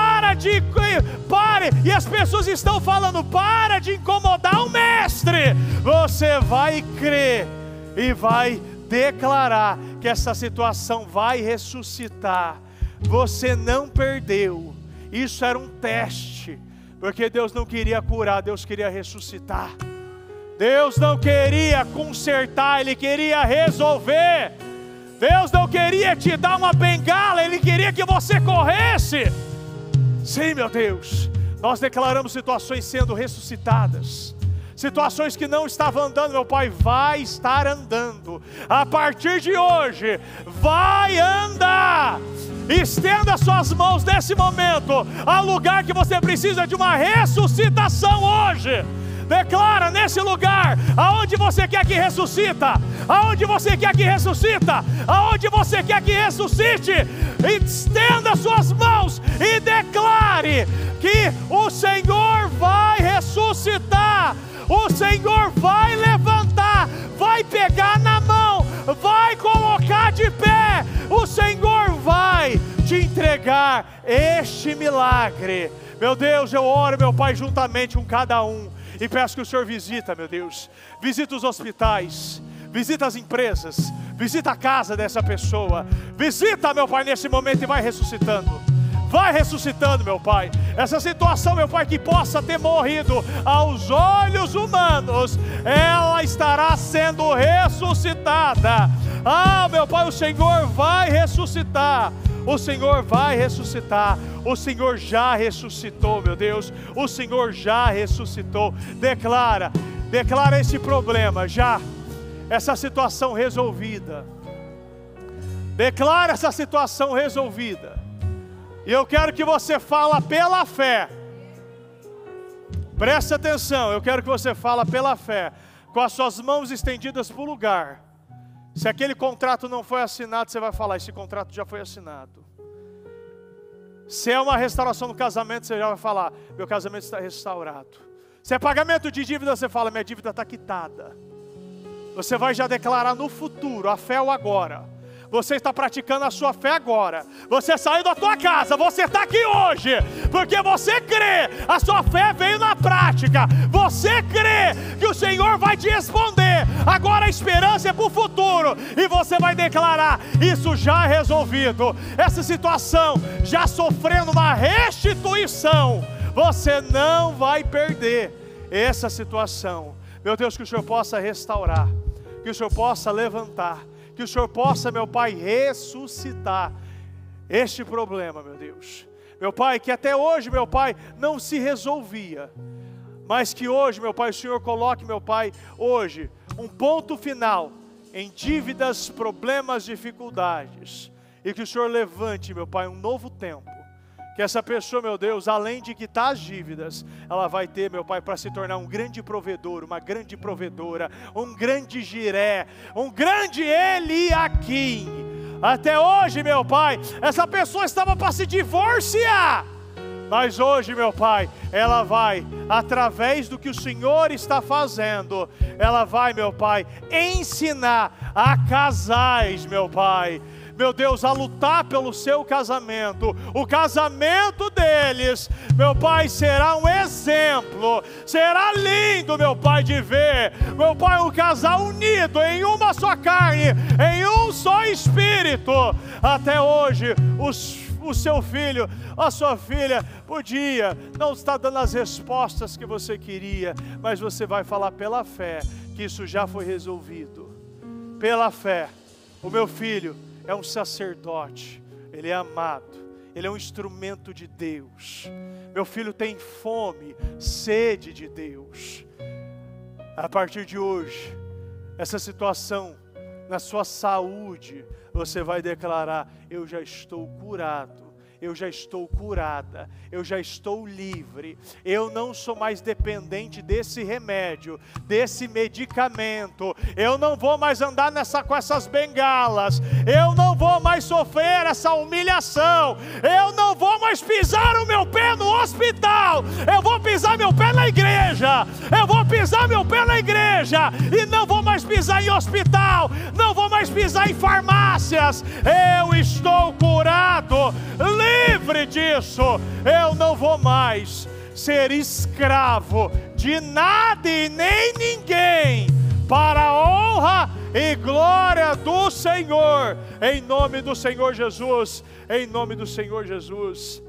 pare, e as pessoas estão falando, para de incomodar o mestre. Você vai crer e vai declarar que essa situação vai ressuscitar. Você não perdeu, isso era um teste, porque Deus não queria curar, Deus queria ressuscitar. Deus não queria consertar, Ele queria resolver. Deus não queria te dar uma bengala, Ele queria que você corresse. Sim, meu Deus, nós declaramos situações sendo ressuscitadas. Situações que não estavam andando, meu Pai, vai estar andando. A partir de hoje, vai andar. Estenda suas mãos nesse momento ao lugar que você precisa de uma ressuscitação hoje. Declara nesse lugar, aonde você quer que ressuscita, aonde você quer que ressuscita, aonde você quer que ressuscite, estenda suas mãos e declare que o Senhor vai ressuscitar, o Senhor vai levantar, vai pegar na mão, vai colocar de pé, o Senhor vai te entregar este milagre. Meu Deus, eu oro, meu Pai, juntamente com cada um, e peço que o Senhor visita, meu Deus, visita os hospitais, visita as empresas, visita a casa dessa pessoa, visita, meu Pai, nesse momento, e vai ressuscitando, meu Pai, essa situação, meu Pai, que possa ter morrido aos olhos humanos, ela estará sendo ressuscitada. Ah, meu Pai, o Senhor vai ressuscitar. O Senhor vai ressuscitar. O Senhor já ressuscitou, meu Deus. O Senhor já ressuscitou. Declara esse problema já, essa situação resolvida. Declara essa situação resolvida. E eu quero que você fale pela fé. Preste atenção, eu quero que você fale pela fé, com as suas mãos estendidas para o lugar. Se aquele contrato não foi assinado, você vai falar, esse contrato já foi assinado. Se é uma restauração no casamento, você já vai falar, meu casamento está restaurado. Se é pagamento de dívida, você fala, minha dívida está quitada. Você vai já declarar no futuro, a fé é o agora. Você está praticando a sua fé agora. Você saiu da tua casa, você está aqui hoje, porque você crê, a sua fé veio na prática. Você crê que o Senhor vai te responder. Agora a esperança é para o futuro, e você vai declarar, isso já é resolvido. Essa situação já sofrendo uma restituição, você não vai perder essa situação. Meu Deus, que o Senhor possa restaurar, que o Senhor possa levantar, que o Senhor possa, meu Pai, ressuscitar este problema, meu Deus. Meu Pai, que até hoje, meu Pai, não se resolvia, mas que hoje, meu Pai, o Senhor coloque, meu Pai, hoje, um ponto final em dívidas, problemas, dificuldades, e que o Senhor levante, meu Pai, um novo tempo, que essa pessoa, meu Deus, além de quitar as dívidas, ela vai ter, meu Pai, para se tornar um grande provedor, uma grande provedora, um grande Jiré, um grande Eliaquim. Até hoje, meu Pai, essa pessoa estava para se divorciar, mas hoje, meu Pai, ela vai, através do que o Senhor está fazendo, ela vai, meu Pai, ensinar a casais, meu Pai, meu Deus, a lutar pelo seu casamento. O casamento deles, meu Pai, será um exemplo, será lindo, meu Pai, de ver, meu Pai, um casal unido em uma só carne, em um só espírito. Até hoje, o seu filho, a sua filha, podia não estar dando as respostas que você queria, mas você vai falar pela fé, que isso já foi resolvido. Pela fé, o meu filho é um sacerdote, ele é amado, ele é um instrumento de Deus. Meu filho tem fome, sede de Deus. A partir de hoje, essa situação na sua saúde, você vai declarar: eu já estou curado, eu já estou curada, eu já estou livre, eu não sou mais dependente desse remédio, desse medicamento, eu não vou mais andar com essas bengalas, eu não vou mais sofrer essa humilhação, eu não vou mais pisar o meu pé no hospital, eu vou pisar meu pé na igreja, eu vou pisar meu pé na igreja, e não vou mais pisar em hospital, não vou mais pisar em farmácias, eu estou curado, livre disso, eu não vou mais ser escravo de nada e nem ninguém, para a honra e glória do Senhor, em nome do Senhor Jesus, em nome do Senhor Jesus.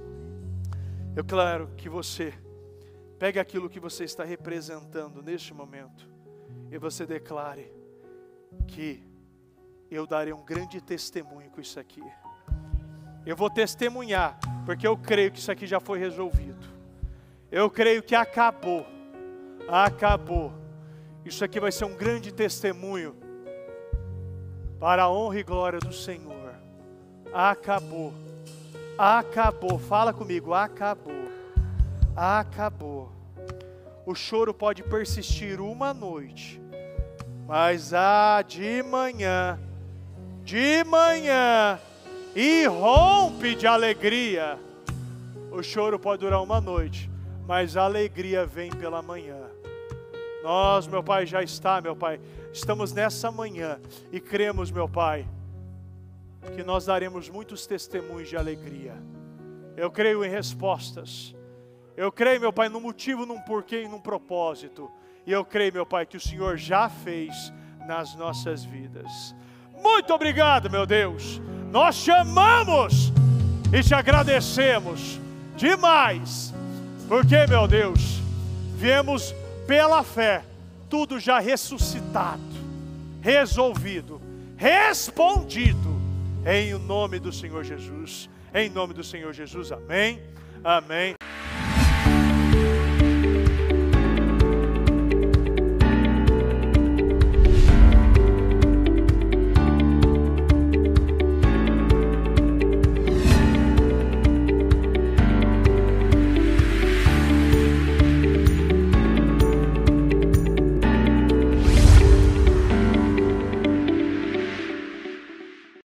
Eu quero que você pegue aquilo que você está representando neste momento, e você declare que eu darei um grande testemunho com isso aqui. Eu vou testemunhar, porque eu creio que isso aqui já foi resolvido. Eu creio que acabou. Acabou. Isso aqui vai ser um grande testemunho para a honra e glória do Senhor. Acabou. Acabou. Fala comigo. Acabou. Acabou. O choro pode persistir uma noite, mas de manhã, irrompe de alegria. O choro pode durar uma noite, mas a alegria vem pela manhã. Nós, meu Pai, meu Pai, estamos nessa manhã e cremos, meu Pai, que nós daremos muitos testemunhos de alegria. Eu creio em respostas. Eu creio, meu Pai, num motivo, num porquê e num propósito. E eu creio, meu Pai, que o Senhor já fez nas nossas vidas. Muito obrigado, meu Deus. Nós te amamos e te agradecemos demais, porque, meu Deus, viemos pela fé, tudo já ressuscitado, resolvido, respondido, em nome do Senhor Jesus. Em nome do Senhor Jesus, amém, amém.